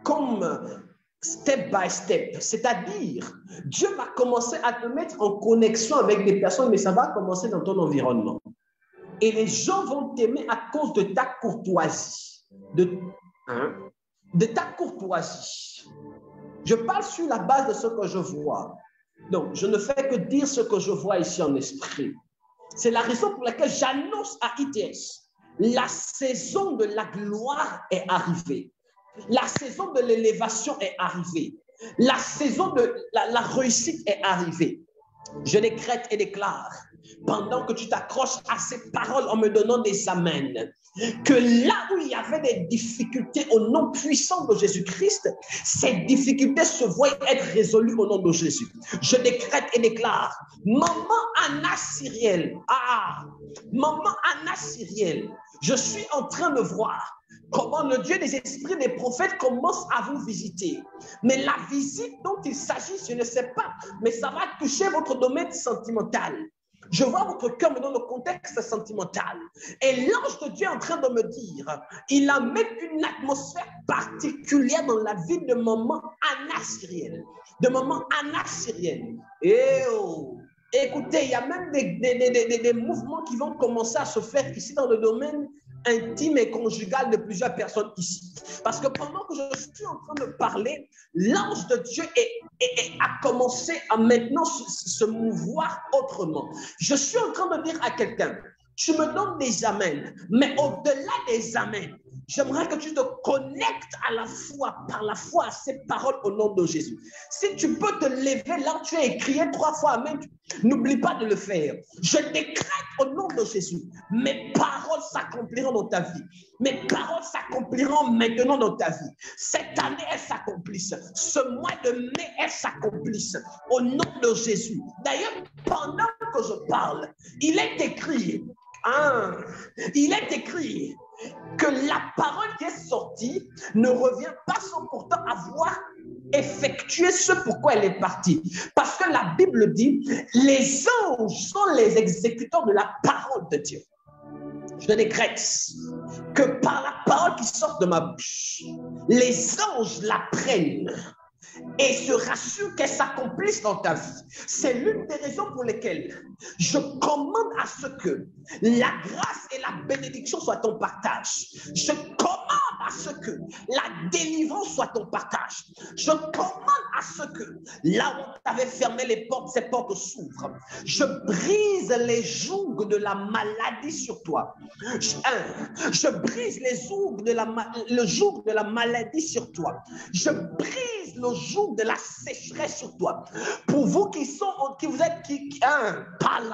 comme step by step. C'est-à-dire, Dieu va commencer à te mettre en connexion avec des personnes, mais ça va commencer dans ton environnement. Et les gens vont t'aimer à cause de ta courtoisie. De, hein, de ta courtoisie. Je parle sur la base de ce que je vois. Donc, je ne fais que dire ce que je vois ici en esprit. C'est la raison pour laquelle j'annonce à I T S, la saison de la gloire est arrivée. La saison de l'élévation est arrivée. La saison de la, la réussite est arrivée. Je décrète et déclare, pendant que tu t'accroches à ces paroles en me donnant des amens, que là où il y avait des difficultés au nom puissant de Jésus-Christ, ces difficultés se voient être résolues au nom de Jésus. Je décrète et déclare, maman Anna Cyrielle, ah, maman Anna Cyrielle, je suis en train de voir comment le Dieu des esprits des prophètes commence à vous visiter. Mais la visite dont il s'agit, je ne sais pas, mais ça va toucher votre domaine sentimental. Je vois votre cœur, mais dans le contexte sentimental. Et l'ange de Dieu est en train de me dire, il amène une atmosphère particulière dans la vie de maman Anna Cyrielle. De maman Anna Cyrielle. Et oh, écoutez, il y a même des, des, des, des, des mouvements qui vont commencer à se faire ici dans le domaine intime et conjugal de plusieurs personnes ici. Parce que pendant que je suis en train de parler, l'ange de Dieu est, est, est, a commencé à maintenant se, se mouvoir autrement. Je suis en train de dire à quelqu'un, tu me donnes des amens, mais au-delà des amens, j'aimerais que tu te connectes à la foi, par la foi à ces paroles au nom de Jésus. Si tu peux te lever là où tu as crié trois fois amen, n'oublie pas de le faire. Je décrète au nom de Jésus, mes paroles s'accompliront dans ta vie. Mes paroles s'accompliront maintenant dans ta vie. Cette année, elles s'accomplissent. Ce mois de mai, elles s'accomplissent au nom de Jésus. D'ailleurs, pendant que je parle, il est écrit, hein, il est écrit que la parole qui est sortie ne revient pas sans pourtant avoir effectué ce pourquoi elle est partie. Parce que la Bible dit, les anges sont les exécuteurs de la parole de Dieu. Je décrète que par la parole qui sort de ma bouche, les anges la prennent et se rassure qu'elles s'accomplissent dans ta vie. C'est l'une des raisons pour lesquelles je commande à ce que la grâce et la bénédiction soient ton partage. Je commande à ce que la délivrance soit ton partage. Je commande à ce que là où tu avais fermé les portes, ces portes s'ouvrent. Je brise les jougs de la maladie sur toi. Je, un, je brise les jougs de la, le joug de la maladie sur toi. Je brise le joug de la sécheresse sur toi. Pour vous qui sont, qui vous êtes, qui, un,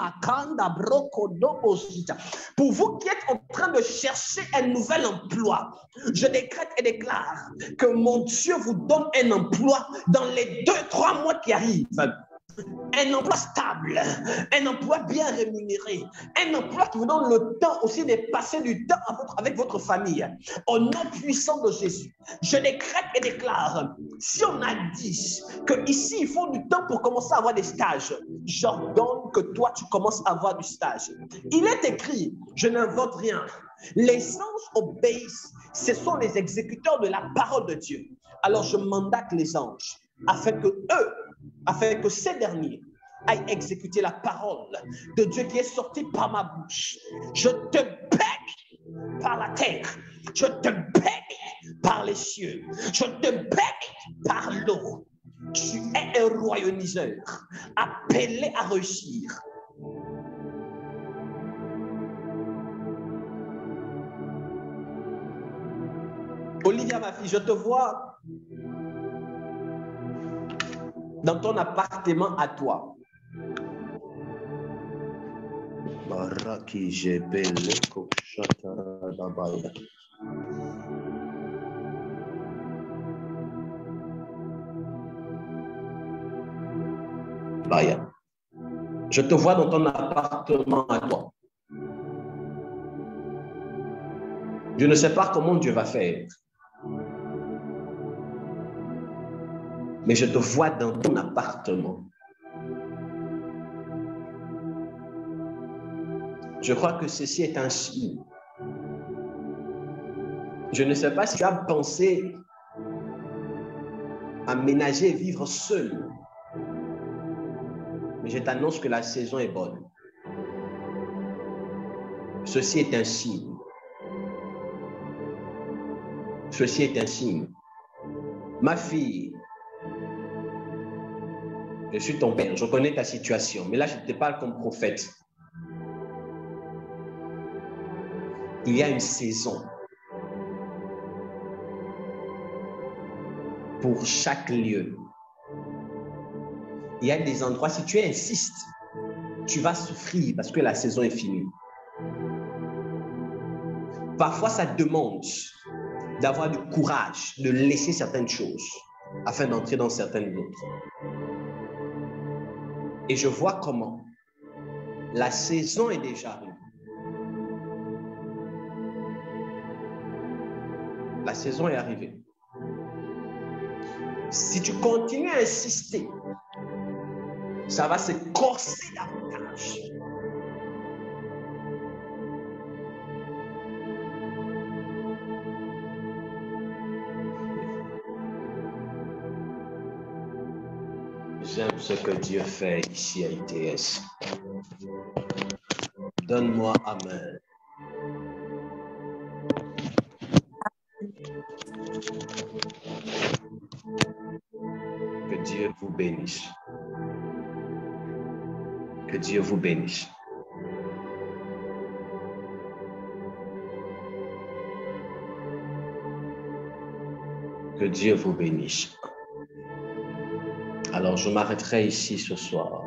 pour vous qui êtes en train de chercher un nouvel emploi, je décrète et déclare que mon Dieu vous donne un emploi dans les deux, trois mois qui arrivent. Un emploi stable, un emploi bien rémunéré, un emploi qui vous donne le temps aussi de passer du temps avec votre famille. Au nom puissant de Jésus, je décrète et déclare, si on a dit qu'ici il faut du temps pour commencer à avoir des stages, j'ordonne que toi tu commences à avoir du stage. Il est écrit, je n'invente rien, les anges obéissent, ce sont les exécuteurs de la parole de Dieu. Alors je mandate les anges afin que eux, afin que ces derniers aillent exécuter la parole de Dieu qui est sortie par ma bouche. Je te bec par la terre, je te bec par les cieux, je te bec par l'eau. Tu es un royaumiseur appelé à réussir. Olivia, ma fille, je te vois dans ton appartement à toi. Je te vois dans ton appartement à toi. Je ne sais pas comment Dieu va faire. Mais je te vois dans ton appartement. Je crois que ceci est un signe. Je ne sais pas si tu as pensé à ménager et vivre seul. Mais je t'annonce que la saison est bonne. Ceci est un signe. Ceci est un signe. Ma fille, je suis ton père, je connais ta situation, mais là, je te parle comme prophète. Il y a une saison pour chaque lieu. Il y a des endroits, si tu insistes, tu vas souffrir parce que la saison est finie. Parfois, ça demande d'avoir du courage, de laisser certaines choses afin d'entrer dans certaines autres. Et je vois comment la saison est déjà arrivée. La saison est arrivée. Si tu continues à insister, ça va se corser davantage. J'aime ce que Dieu fait ici à I T S. Donne-moi amen. Que Dieu vous bénisse. Que Dieu vous bénisse. Que Dieu vous bénisse. Alors, je m'arrêterai ici ce soir.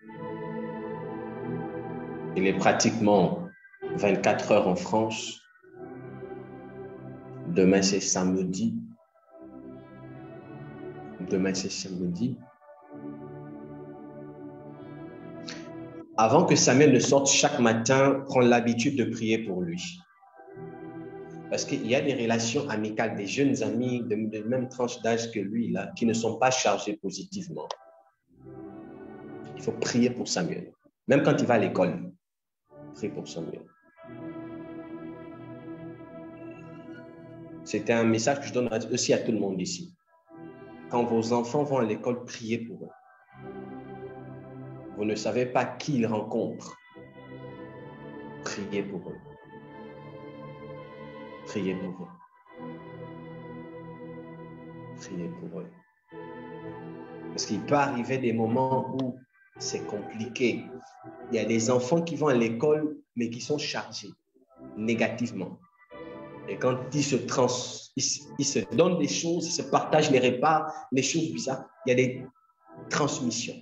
Il est pratiquement vingt-quatre heures en France. Demain, c'est samedi. Demain, c'est samedi. Avant que Samuel ne sorte chaque matin, prends l'habitude de prier pour lui. Parce qu'il y a des relations amicales, des jeunes amis de, de même tranche d'âge que lui, là, qui ne sont pas chargés positivement. Il faut prier pour Samuel. Même quand il va à l'école, prie pour Samuel. C'était un message que je donne aussi à tout le monde ici. quand vos enfants vont à l'école, priez pour eux. Vous ne savez pas qui ils rencontrent. Priez pour eux. Priez pour eux. Priez pour eux. Parce qu'il peut arriver des moments où c'est compliqué. Il y a des enfants qui vont à l'école, mais qui sont chargés négativement. Et quand ils se, trans, ils, ils se donnent des choses, ils se partagent les repas, les choses bizarres, il y a des transmissions.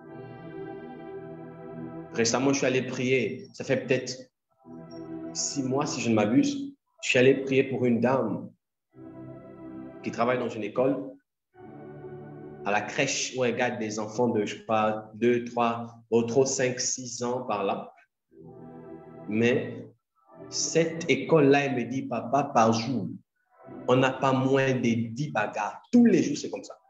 Récemment, je suis allé prier, ça fait peut-être six mois, si je ne m'abuse, je suis allé prier pour une dame qui travaille dans une école, à la crèche où elle garde des enfants de, je sais pas, deux, trois, au trop cinq, six ans par là. Mais cette école-là, elle me dit, papa, par jour, on n'a pas moins de dix bagarres. Tous les jours, c'est comme ça.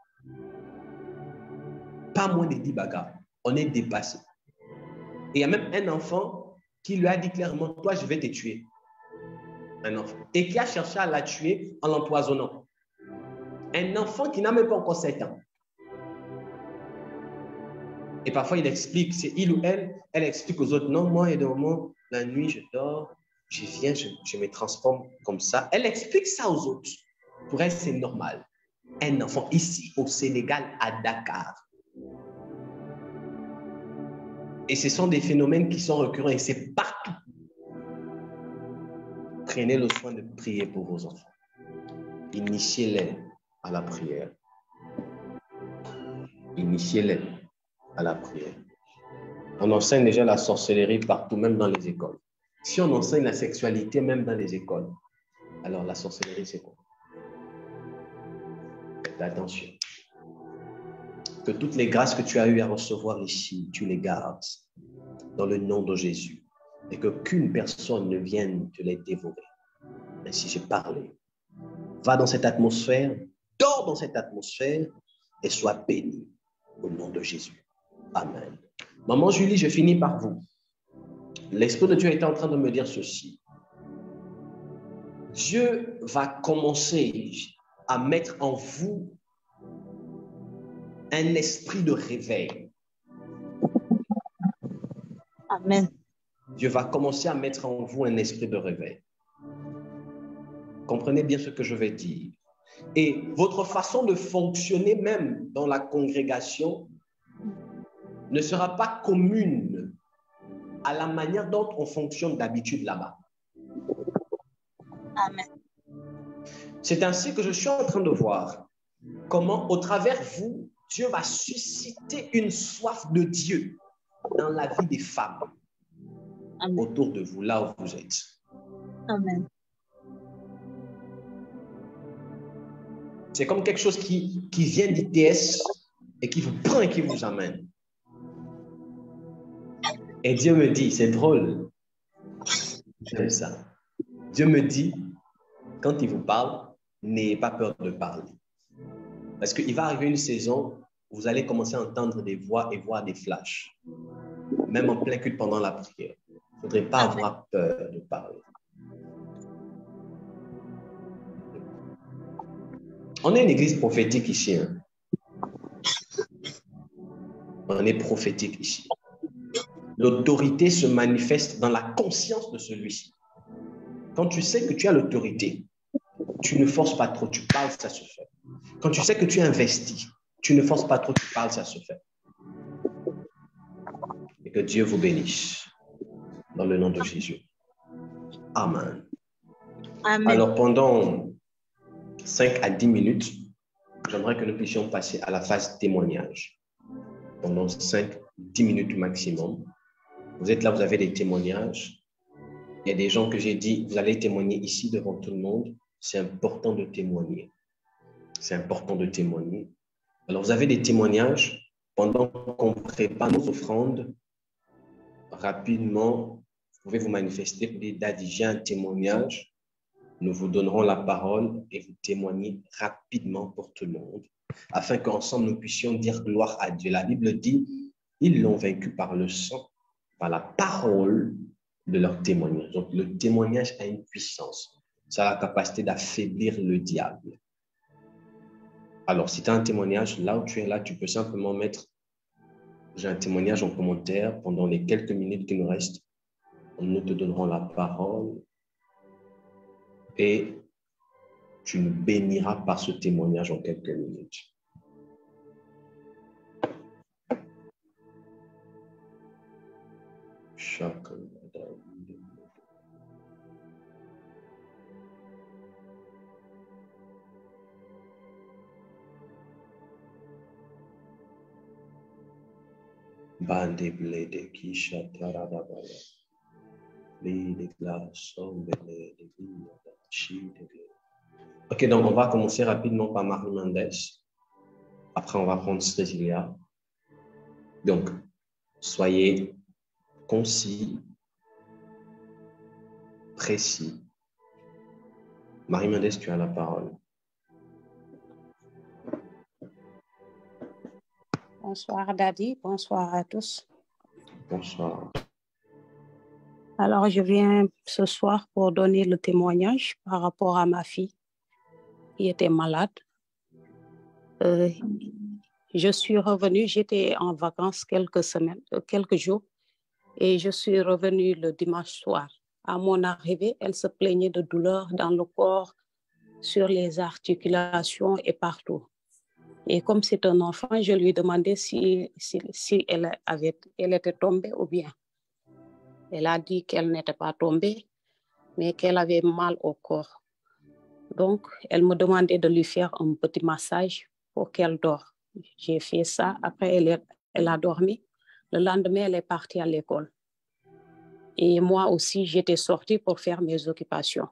Pas moins de dix bagarres. On est dépassé. Et il y a même un enfant qui lui a dit clairement, toi, je vais te tuer. Un enfant. Et qui a cherché à la tuer en l'empoisonnant. Un enfant qui n'a même pas encore sept ans. Et parfois, il explique, c'est il ou elle, elle explique aux autres, non, moi, et de moment, la nuit, je dors, je viens, je, je me transforme comme ça. Elle explique ça aux autres. Pour elle, c'est normal. Un enfant ici au Sénégal, à Dakar. Et ce sont des phénomènes qui sont récurrents et c'est partout. Prenez le soin de prier pour vos enfants. Initiez-les à la prière. Initiez-les à la prière. On enseigne déjà la sorcellerie partout, même dans les écoles. Si on enseigne la sexualité même dans les écoles, alors la sorcellerie, c'est quoi? Faites attention. Que toutes les grâces que tu as eues à recevoir ici, tu les gardes dans le nom de Jésus. Et qu'aucune personne ne vienne te les dévorer. Ainsi j'ai parlé. Va dans cette atmosphère, dors dans cette atmosphère et sois béni au nom de Jésus. Amen. Maman Julie, je finis par vous. L'Esprit de Dieu était en train de me dire ceci. Dieu va commencer à mettre en vous un esprit de réveil. Amen. Dieu va commencer à mettre en vous un esprit de réveil. Comprenez bien ce que je vais dire. Et votre façon de fonctionner même dans la congrégation ne sera pas commune à la manière dont on fonctionne d'habitude là-bas. Amen. C'est ainsi que je suis en train de voir comment, au travers de vous, Dieu va susciter une soif de Dieu dans la vie des femmes. Amen. Autour de vous, là où vous êtes. Amen. C'est comme quelque chose qui, qui vient d'I T S et qui vous prend et qui vous amène. Et Dieu me dit, c'est drôle, j'aime ça. Dieu me dit, quand il vous parle, n'ayez pas peur de parler. Parce qu'il va arriver une saison où vous allez commencer à entendre des voix et voir des flashs. Même en plein culte pendant la prière. Il ne faudrait pas avoir peur de parler. On est une église prophétique ici. Hein? On est prophétique ici. L'autorité se manifeste dans la conscience de celui-ci. Quand tu sais que tu as l'autorité, tu ne forces pas trop, tu parles, ça se fait. Quand tu sais que tu investis, tu ne forces pas trop, tu parles, ça se fait. Et que Dieu vous bénisse. Dans le nom de Jésus. Amen. Amen. Alors pendant cinq à dix minutes, j'aimerais que nous puissions passer à la phase témoignage. Pendant cinq à dix minutes maximum. Vous êtes là, vous avez des témoignages. Il y a des gens que j'ai dit, vous allez témoigner ici devant tout le monde. C'est important de témoigner. C'est important de témoigner. Alors, vous avez des témoignages. Pendant qu'on prépare nos offrandes, rapidement, vous pouvez vous manifester. Vous dites, Daddy, j'ai un témoignage. Nous vous donnerons la parole et vous témoignez rapidement pour tout le monde, afin qu'ensemble nous puissions dire gloire à Dieu. La Bible dit, ils l'ont vaincu par le sang, par la parole de leur témoignage. Donc, le témoignage a une puissance. Ça a la capacité d'affaiblir le diable. Alors, si tu as un témoignage, là où tu es là, tu peux simplement mettre « J'ai un témoignage » en commentaire pendant les quelques minutes qui nous restent. Nous te donnerons la parole et tu nous béniras par ce témoignage en quelques minutes. Chaque Bande blede kisha taradabaya. Blede glace, blede blede. Ok, donc on va commencer rapidement par Marie Mendes. Après, on va prendre Cécilia. Donc, soyez concis, précis. Marie Mendes, tu as la parole. Bonsoir Daddy, bonsoir à tous. Bonsoir. Alors, je viens ce soir pour donner le témoignage par rapport à ma fille qui était malade. Euh, je suis revenue, j'étais en vacances quelques semaines, quelques jours, et je suis revenue le dimanche soir. À mon arrivée, elle se plaignait de douleurs dans le corps, sur les articulations et partout. Et comme c'est un enfant, je lui ai demandé si, si, si elle, avait, elle était tombée ou bien. Elle a dit qu'elle n'était pas tombée, mais qu'elle avait mal au corps. Donc, elle me demandait de lui faire un petit massage pour qu'elle dort. J'ai fait ça. Après, elle, est, elle a dormi. Le lendemain, elle est partie à l'école. Et moi aussi, j'étais sortie pour faire mes occupations.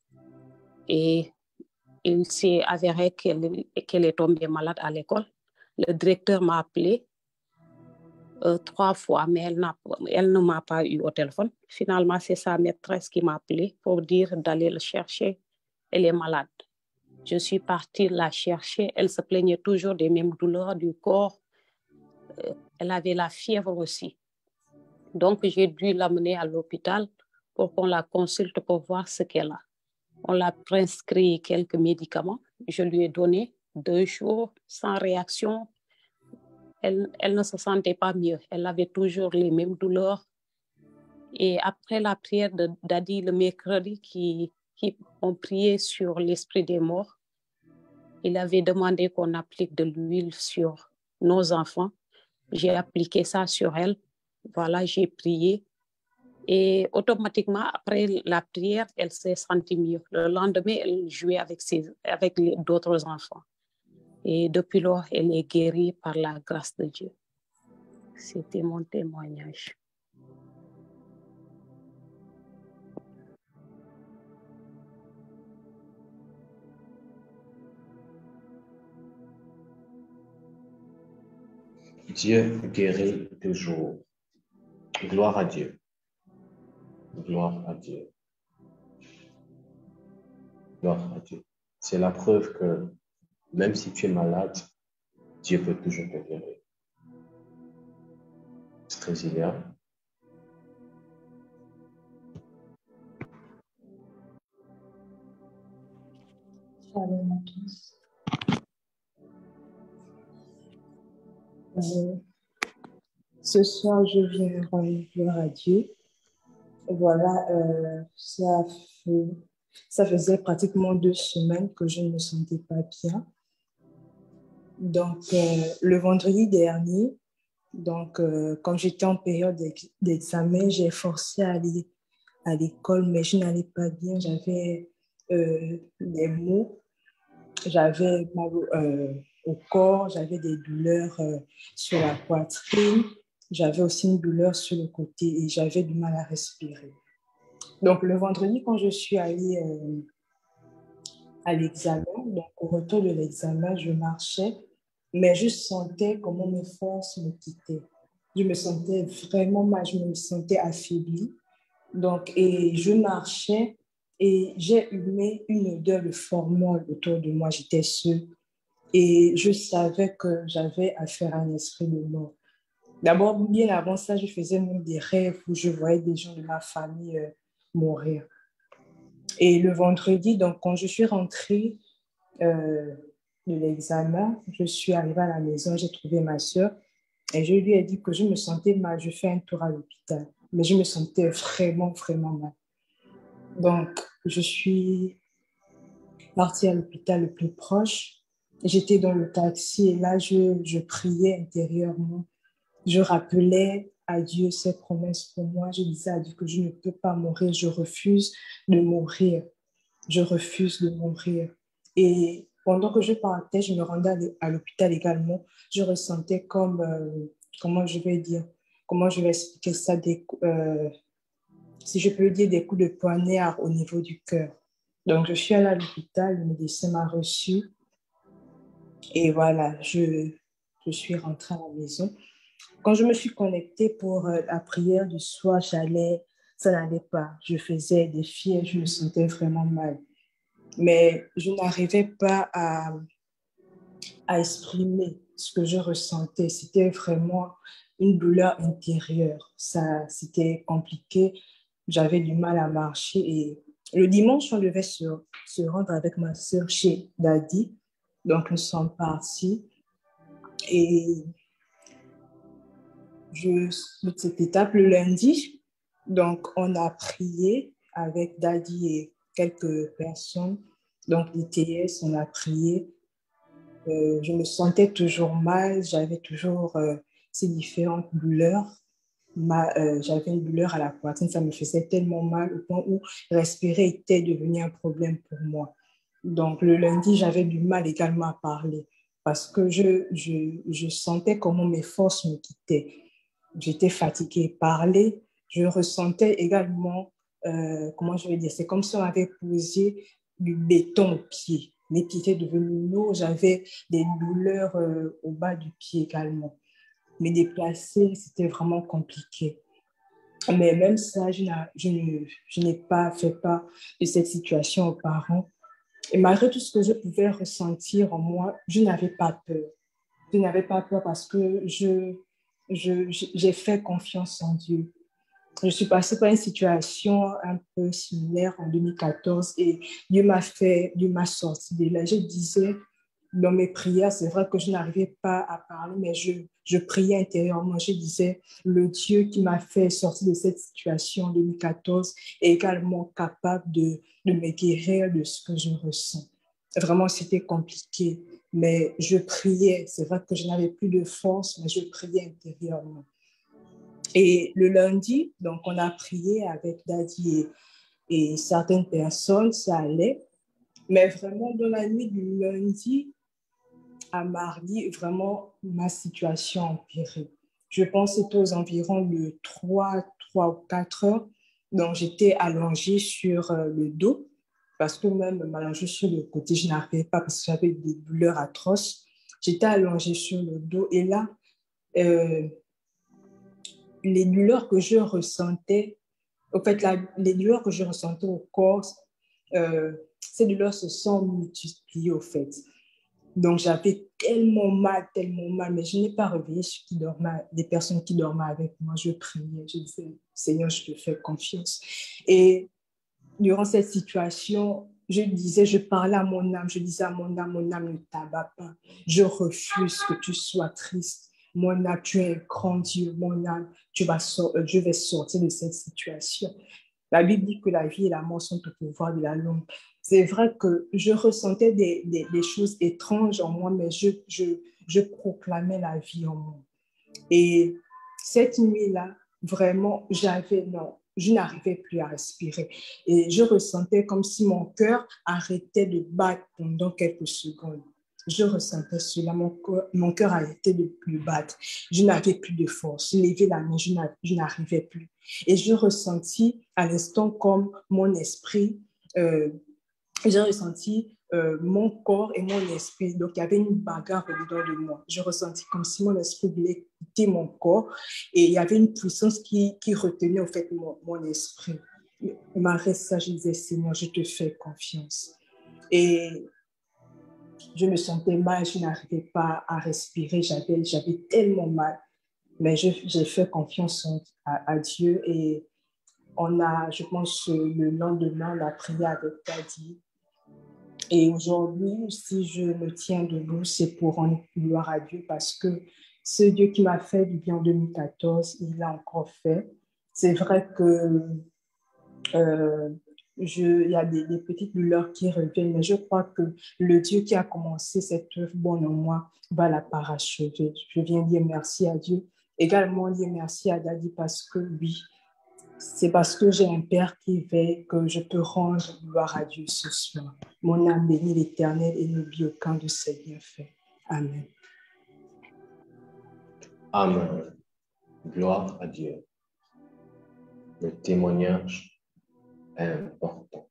Et il s'est avéré qu'elle, qu'elle est tombée malade à l'école. Le directeur m'a appelé euh, trois fois, mais elle, n'a, elle ne m'a pas eu au téléphone. Finalement, c'est sa maîtresse qui m'a appelé pour dire d'aller le chercher. Elle est malade. Je suis partie la chercher. Elle se plaignait toujours des mêmes douleurs du corps. Euh, elle avait la fièvre aussi. Donc, j'ai dû l'amener à l'hôpital pour qu'on la consulte pour voir ce qu'elle a. On l'a prescrit quelques médicaments. Je lui ai donné deux jours sans réaction. Elle, elle ne se sentait pas mieux. Elle avait toujours les mêmes douleurs. Et après la prière de Daddy le mercredi, qui, qui ont prié sur l'esprit des morts, il avait demandé qu'on applique de l'huile sur nos enfants. J'ai appliqué ça sur elle. Voilà, j'ai prié. Et automatiquement, après la prière, elle s'est sentie mieux. Le lendemain, elle jouait avec, ses, avec les, d'autres enfants. Et depuis lors, elle est guérie par la grâce de Dieu. C'était mon témoignage. Dieu guérit toujours. Gloire à Dieu. Gloire à Dieu. Gloire à Dieu. C'est la preuve que même si tu es malade, Dieu peut toujours te guérir. Cécilia. Shalom à tous. Euh, ce soir, je viens rendre gloire à Dieu. Voilà, euh, ça, fait, ça faisait pratiquement deux semaines que je ne me sentais pas bien. Donc, euh, le vendredi dernier, donc, euh, quand j'étais en période d'examen, j'ai forcé à aller à l'école, mais je n'allais pas bien. J'avais euh, des maux, j'avais mal euh, au corps, j'avais des douleurs euh, sur la poitrine, j'avais aussi une douleur sur le côté et j'avais du mal à respirer. Donc, le vendredi, quand je suis allée euh, à l'examen, donc au retour de l'examen, je marchais, mais je sentais comment mes forces me quittaient. Je me sentais vraiment mal, je me sentais affaiblie. Donc, et je marchais et j'ai humé une odeur de formol autour de moi. J'étais seule et je savais que j'avais affaire à un esprit de mort. D'abord, bien avant ça, je faisais même des rêves où je voyais des gens de ma famille euh, mourir. Et le vendredi, donc, quand je suis rentrée euh, de l'examen, je suis arrivée à la maison, j'ai trouvé ma soeur et je lui ai dit que je me sentais mal. Je fais un tour à l'hôpital, mais je me sentais vraiment, vraiment mal. Donc, je suis partie à l'hôpital le plus proche. J'étais dans le taxi et là, je, je priais intérieurement. Je rappelais à Dieu ses promesses pour moi. Je disais à Dieu que je ne peux pas mourir. Je refuse de mourir. Je refuse de mourir. Et pendant que je partais, je me rendais à l'hôpital également. Je ressentais comme, euh, comment je vais dire, comment je vais expliquer ça, des, euh, si je peux dire, des coups de poignard au niveau du cœur. Donc, je suis allée à l'hôpital, le médecin m'a reçue. Et voilà, je, je suis rentrée à la maison. Quand je me suis connectée pour euh, la prière du soir, j'allais, ça n'allait pas. Je faisais des fièvres, je me sentais vraiment mal. Mais je n'arrivais pas à, à exprimer ce que je ressentais. C'était vraiment une douleur intérieure. Ça, c'était compliqué. J'avais du mal à marcher. Et le dimanche, on devait se, se rendre avec ma soeur chez Daddy. Donc, nous sommes partis. Et je saute cette étape le lundi. Donc, on a prié avec Daddy et quelques personnes. Donc, l'I T S, on a prié. Euh, je me sentais toujours mal. J'avais toujours euh, ces différentes douleurs. Ma, euh, j'avais une douleur à la poitrine. Ça me faisait tellement mal au point où respirer était devenu un problème pour moi. Donc, le lundi, j'avais du mal également à parler parce que je, je, je sentais comment mes forces me quittaient. J'étais fatiguée. Parler, je ressentais également, euh, comment je vais dire, c'est comme si on avait posé du béton au pied. Mes pieds étaient devenus lourds, j'avais des douleurs euh, au bas du pied également. Me déplacer, c'était vraiment compliqué. Mais même ça, je, je, je n'ai pas fait part de cette situation aux parents. Et malgré tout ce que je pouvais ressentir en moi, je n'avais pas peur. Je n'avais pas peur parce que je, je, j'ai fait confiance en Dieu. Je suis passée par une situation un peu similaire en deux mille quatorze et Dieu m'a fait, Dieu m'a sorti de là. Je disais dans mes prières, c'est vrai que je n'arrivais pas à parler, mais je, je priais intérieurement. Je disais, le Dieu qui m'a fait sortir de cette situation en deux mille quatorze est également capable de, de me guérir de ce que je ressens. Vraiment, c'était compliqué, mais je priais. C'est vrai que je n'avais plus de force, mais je priais intérieurement. Et le lundi, donc on a prié avec Daddy et, et certaines personnes, ça allait. Mais vraiment, dans la nuit du lundi à mardi, vraiment, ma situation a empiré. Je pense que c'était aux environs de trois, trois ou quatre heures. Donc, j'étais allongée sur le dos parce que même m'allonger sur le côté, je n'arrivais pas parce que j'avais des douleurs atroces. J'étais allongée sur le dos et là, euh, les douleurs que je ressentais, en fait, la, les douleurs que je ressentais au corps, euh, ces douleurs se sont multipliées, au fait. Donc, j'avais tellement mal, tellement mal, mais je n'ai pas réveillé ceux qui dormaient, des personnes qui dormaient avec moi. Je priais, je disais, Seigneur, je te fais confiance. Et durant cette situation, je disais, je parlais à mon âme, je disais à mon âme, mon âme ne t'abat pas. Je refuse que tu sois triste. Mon âme, tu es un grand Dieu. Mon âme, tu vas so- je vais sortir de cette situation. La Bible dit que la vie et la mort sont au pouvoir de la langue. C'est vrai que je ressentais des, des, des choses étranges en moi, mais je, je, je proclamais la vie en moi. Et cette nuit-là, vraiment, j'avais, non, je n'arrivais plus à respirer. Et je ressentais comme si mon cœur arrêtait de battre pendant quelques secondes. Je ressentais cela, mon cœur, mon cœur arrêtait de plus battre. Je n'avais plus de force. Je levais la main, je n'arrivais plus. Et je ressentis à l'instant comme mon esprit, euh, j'ai ressenti euh, mon corps et mon esprit. Donc, il y avait une bagarre dedans de moi. Je ressentis comme si mon esprit voulait quitter mon corps et il y avait une puissance qui, qui retenait en fait mon, mon esprit. Malgré ça, je disais, Seigneur, je te fais confiance. Et je me sentais mal, je n'arrivais pas à respirer, j'avais, j'avais tellement mal. Mais je, j'ai fait confiance à, à Dieu et on a, je pense, le lendemain, on a prié avec Daddy. Et aujourd'hui, si je me tiens debout, c'est pour rendre gloire à Dieu parce que ce Dieu qui m'a fait du bien en deux mille quatorze, il l'a encore fait. C'est vrai que euh, je, il y a des, des petites douleurs qui reviennent, mais je crois que le Dieu qui a commencé cette œuvre bonne en moi va la parachever. Je viens dire merci à Dieu. Également dire merci à Daddy parce que oui, c'est parce que j'ai un Père qui veille que je peux rendre gloire à Dieu ce soir. Mon âme bénit l'Éternel et n'oublie aucun de ses bienfaits. Amen. Amen. Gloire à Dieu. Le témoignage est important.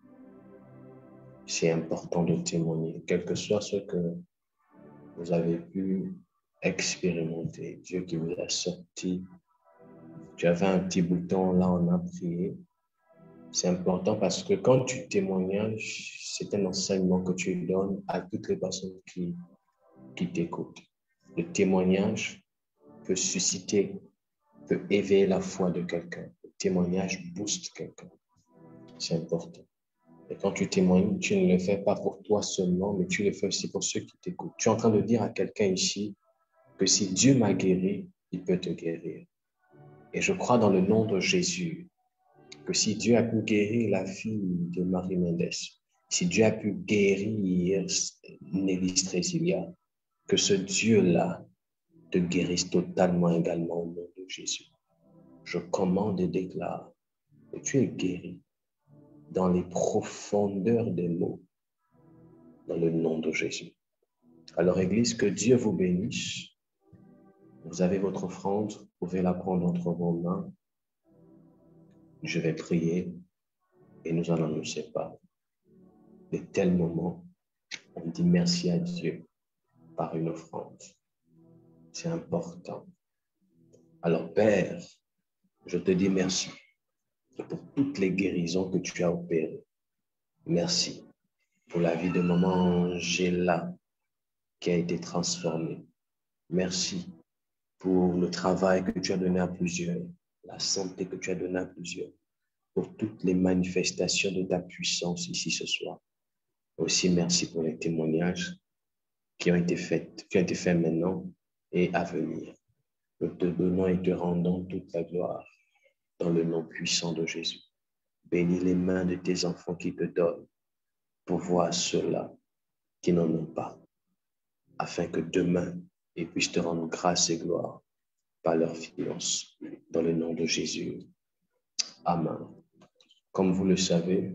C'est important de témoigner, quel que soit ce que vous avez pu expérimenter. Dieu qui vous a sorti. Tu avais un petit bouton, là on a prié. C'est important parce que quand tu témoignes, c'est un enseignement que tu donnes à toutes les personnes qui, qui t'écoutent. Le témoignage peut susciter, peut éveiller la foi de quelqu'un. Le témoignage booste quelqu'un. C'est important. Et quand tu témoignes, tu ne le fais pas pour toi seulement, mais tu le fais aussi pour ceux qui t'écoutent. Tu es en train de dire à quelqu'un ici que si Dieu m'a guéri, il peut te guérir. Et je crois dans le nom de Jésus que si Dieu a pu guérir la fille de Marie Mendes, si Dieu a pu guérir Nelly Stresilia, que ce Dieu-là te guérisse totalement également au nom de Jésus. Je commande et déclare que tu es guéri dans les profondeurs des mots, dans le nom de Jésus. Alors, Église, que Dieu vous bénisse. Vous avez votre offrande, vous pouvez la prendre entre vos mains. Je vais prier et nous allons nous séparer. De tels moments, on dit merci à Dieu par une offrande. C'est important. Alors, Père, je te dis merci pour toutes les guérisons que tu as opérées. Merci pour la vie de maman Angela qui a été transformée. Merci pour le travail que tu as donné à plusieurs, la santé que tu as donnée à plusieurs, pour toutes les manifestations de ta puissance ici ce soir. Aussi, merci pour les témoignages qui ont été faits, qui ont été faits maintenant et à venir. Nous te donnons et te rendons toute la gloire dans le nom puissant de Jésus. Bénis les mains de tes enfants qui te donnent pour voir ceux-là qui n'en ont pas, afin que demain, ils puissent te rendre grâce et gloire par leur fiance, dans le nom de Jésus. Amen. Comme vous le savez,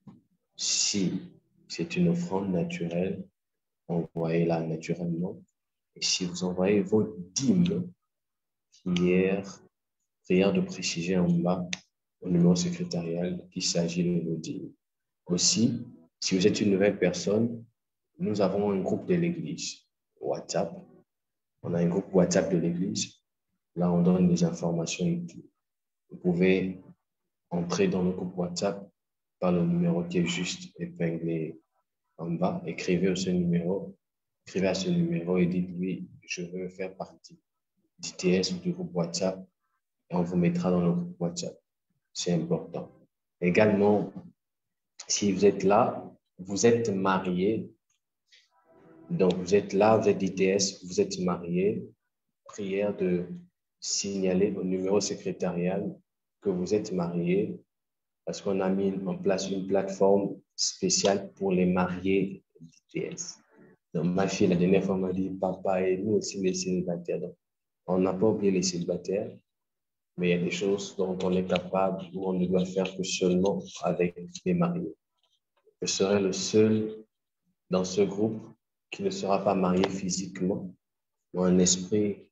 si c'est une offrande naturelle, envoyez-la naturellement. Et si vous envoyez vos dîmes, prière, prière de préciser en bas au numéro secrétarial qu'il s'agit de vos dîmes. Aussi, si vous êtes une nouvelle personne, nous avons un groupe de l'église, WhatsApp. On a un groupe WhatsApp de l'église. Là, on donne des informations et tout. Vous pouvez entrer dans le groupe WhatsApp par le numéro qui est juste épinglé en bas. Écrivez à ce numéro, écrivez à ce numéro et dites-lui, je veux faire partie d'I T S ou du groupe WhatsApp et on vous mettra dans le groupe WhatsApp. C'est important. Également, si vous êtes là, vous êtes marié. Donc, vous êtes là, vous êtes d'I T S, vous êtes marié. Prière de signaler au numéro secrétarial que vous êtes marié parce qu'on a mis en place une plateforme spéciale pour les mariés d'I T S. Donc, ma fille, la dernière fois, m'a dit, papa et nous aussi les célibataires. Donc, on n'a pas oublié les célibataires, mais il y a des choses dont on est capable ou on ne doit faire que seulement avec les mariés. Je serai le seul dans ce groupe qui ne sera pas marié physiquement, mais en esprit.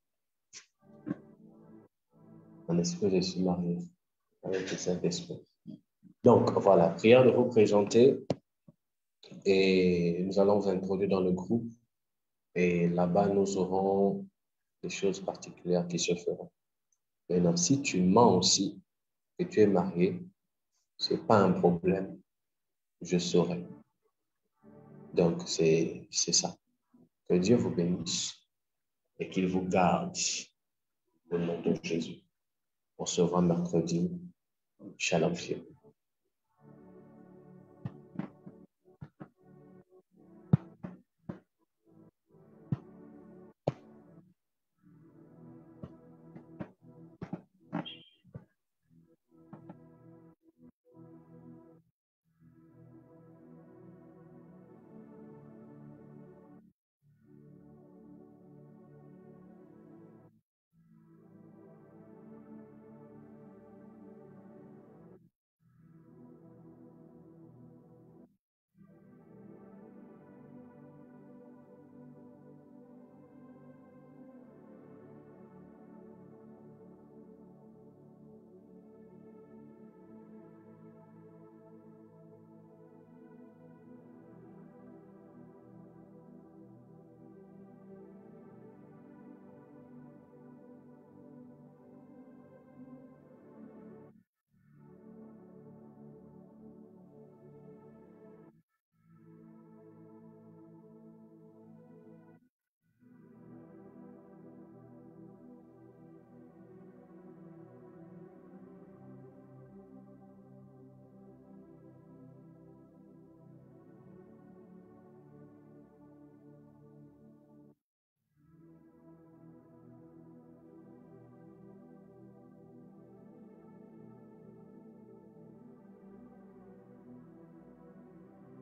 En esprit, je suis marié avec le Saint-Esprit. Donc, voilà, prière de vous présenter et nous allons vous introduire dans le groupe et là-bas, nous aurons des choses particulières qui se feront. Maintenant, si tu mens aussi et tu es marié, ce n'est pas un problème, je saurai. Donc, c'est ça. Que Dieu vous bénisse et qu'il vous garde au nom de Jésus. On se voit mercredi. Shalom.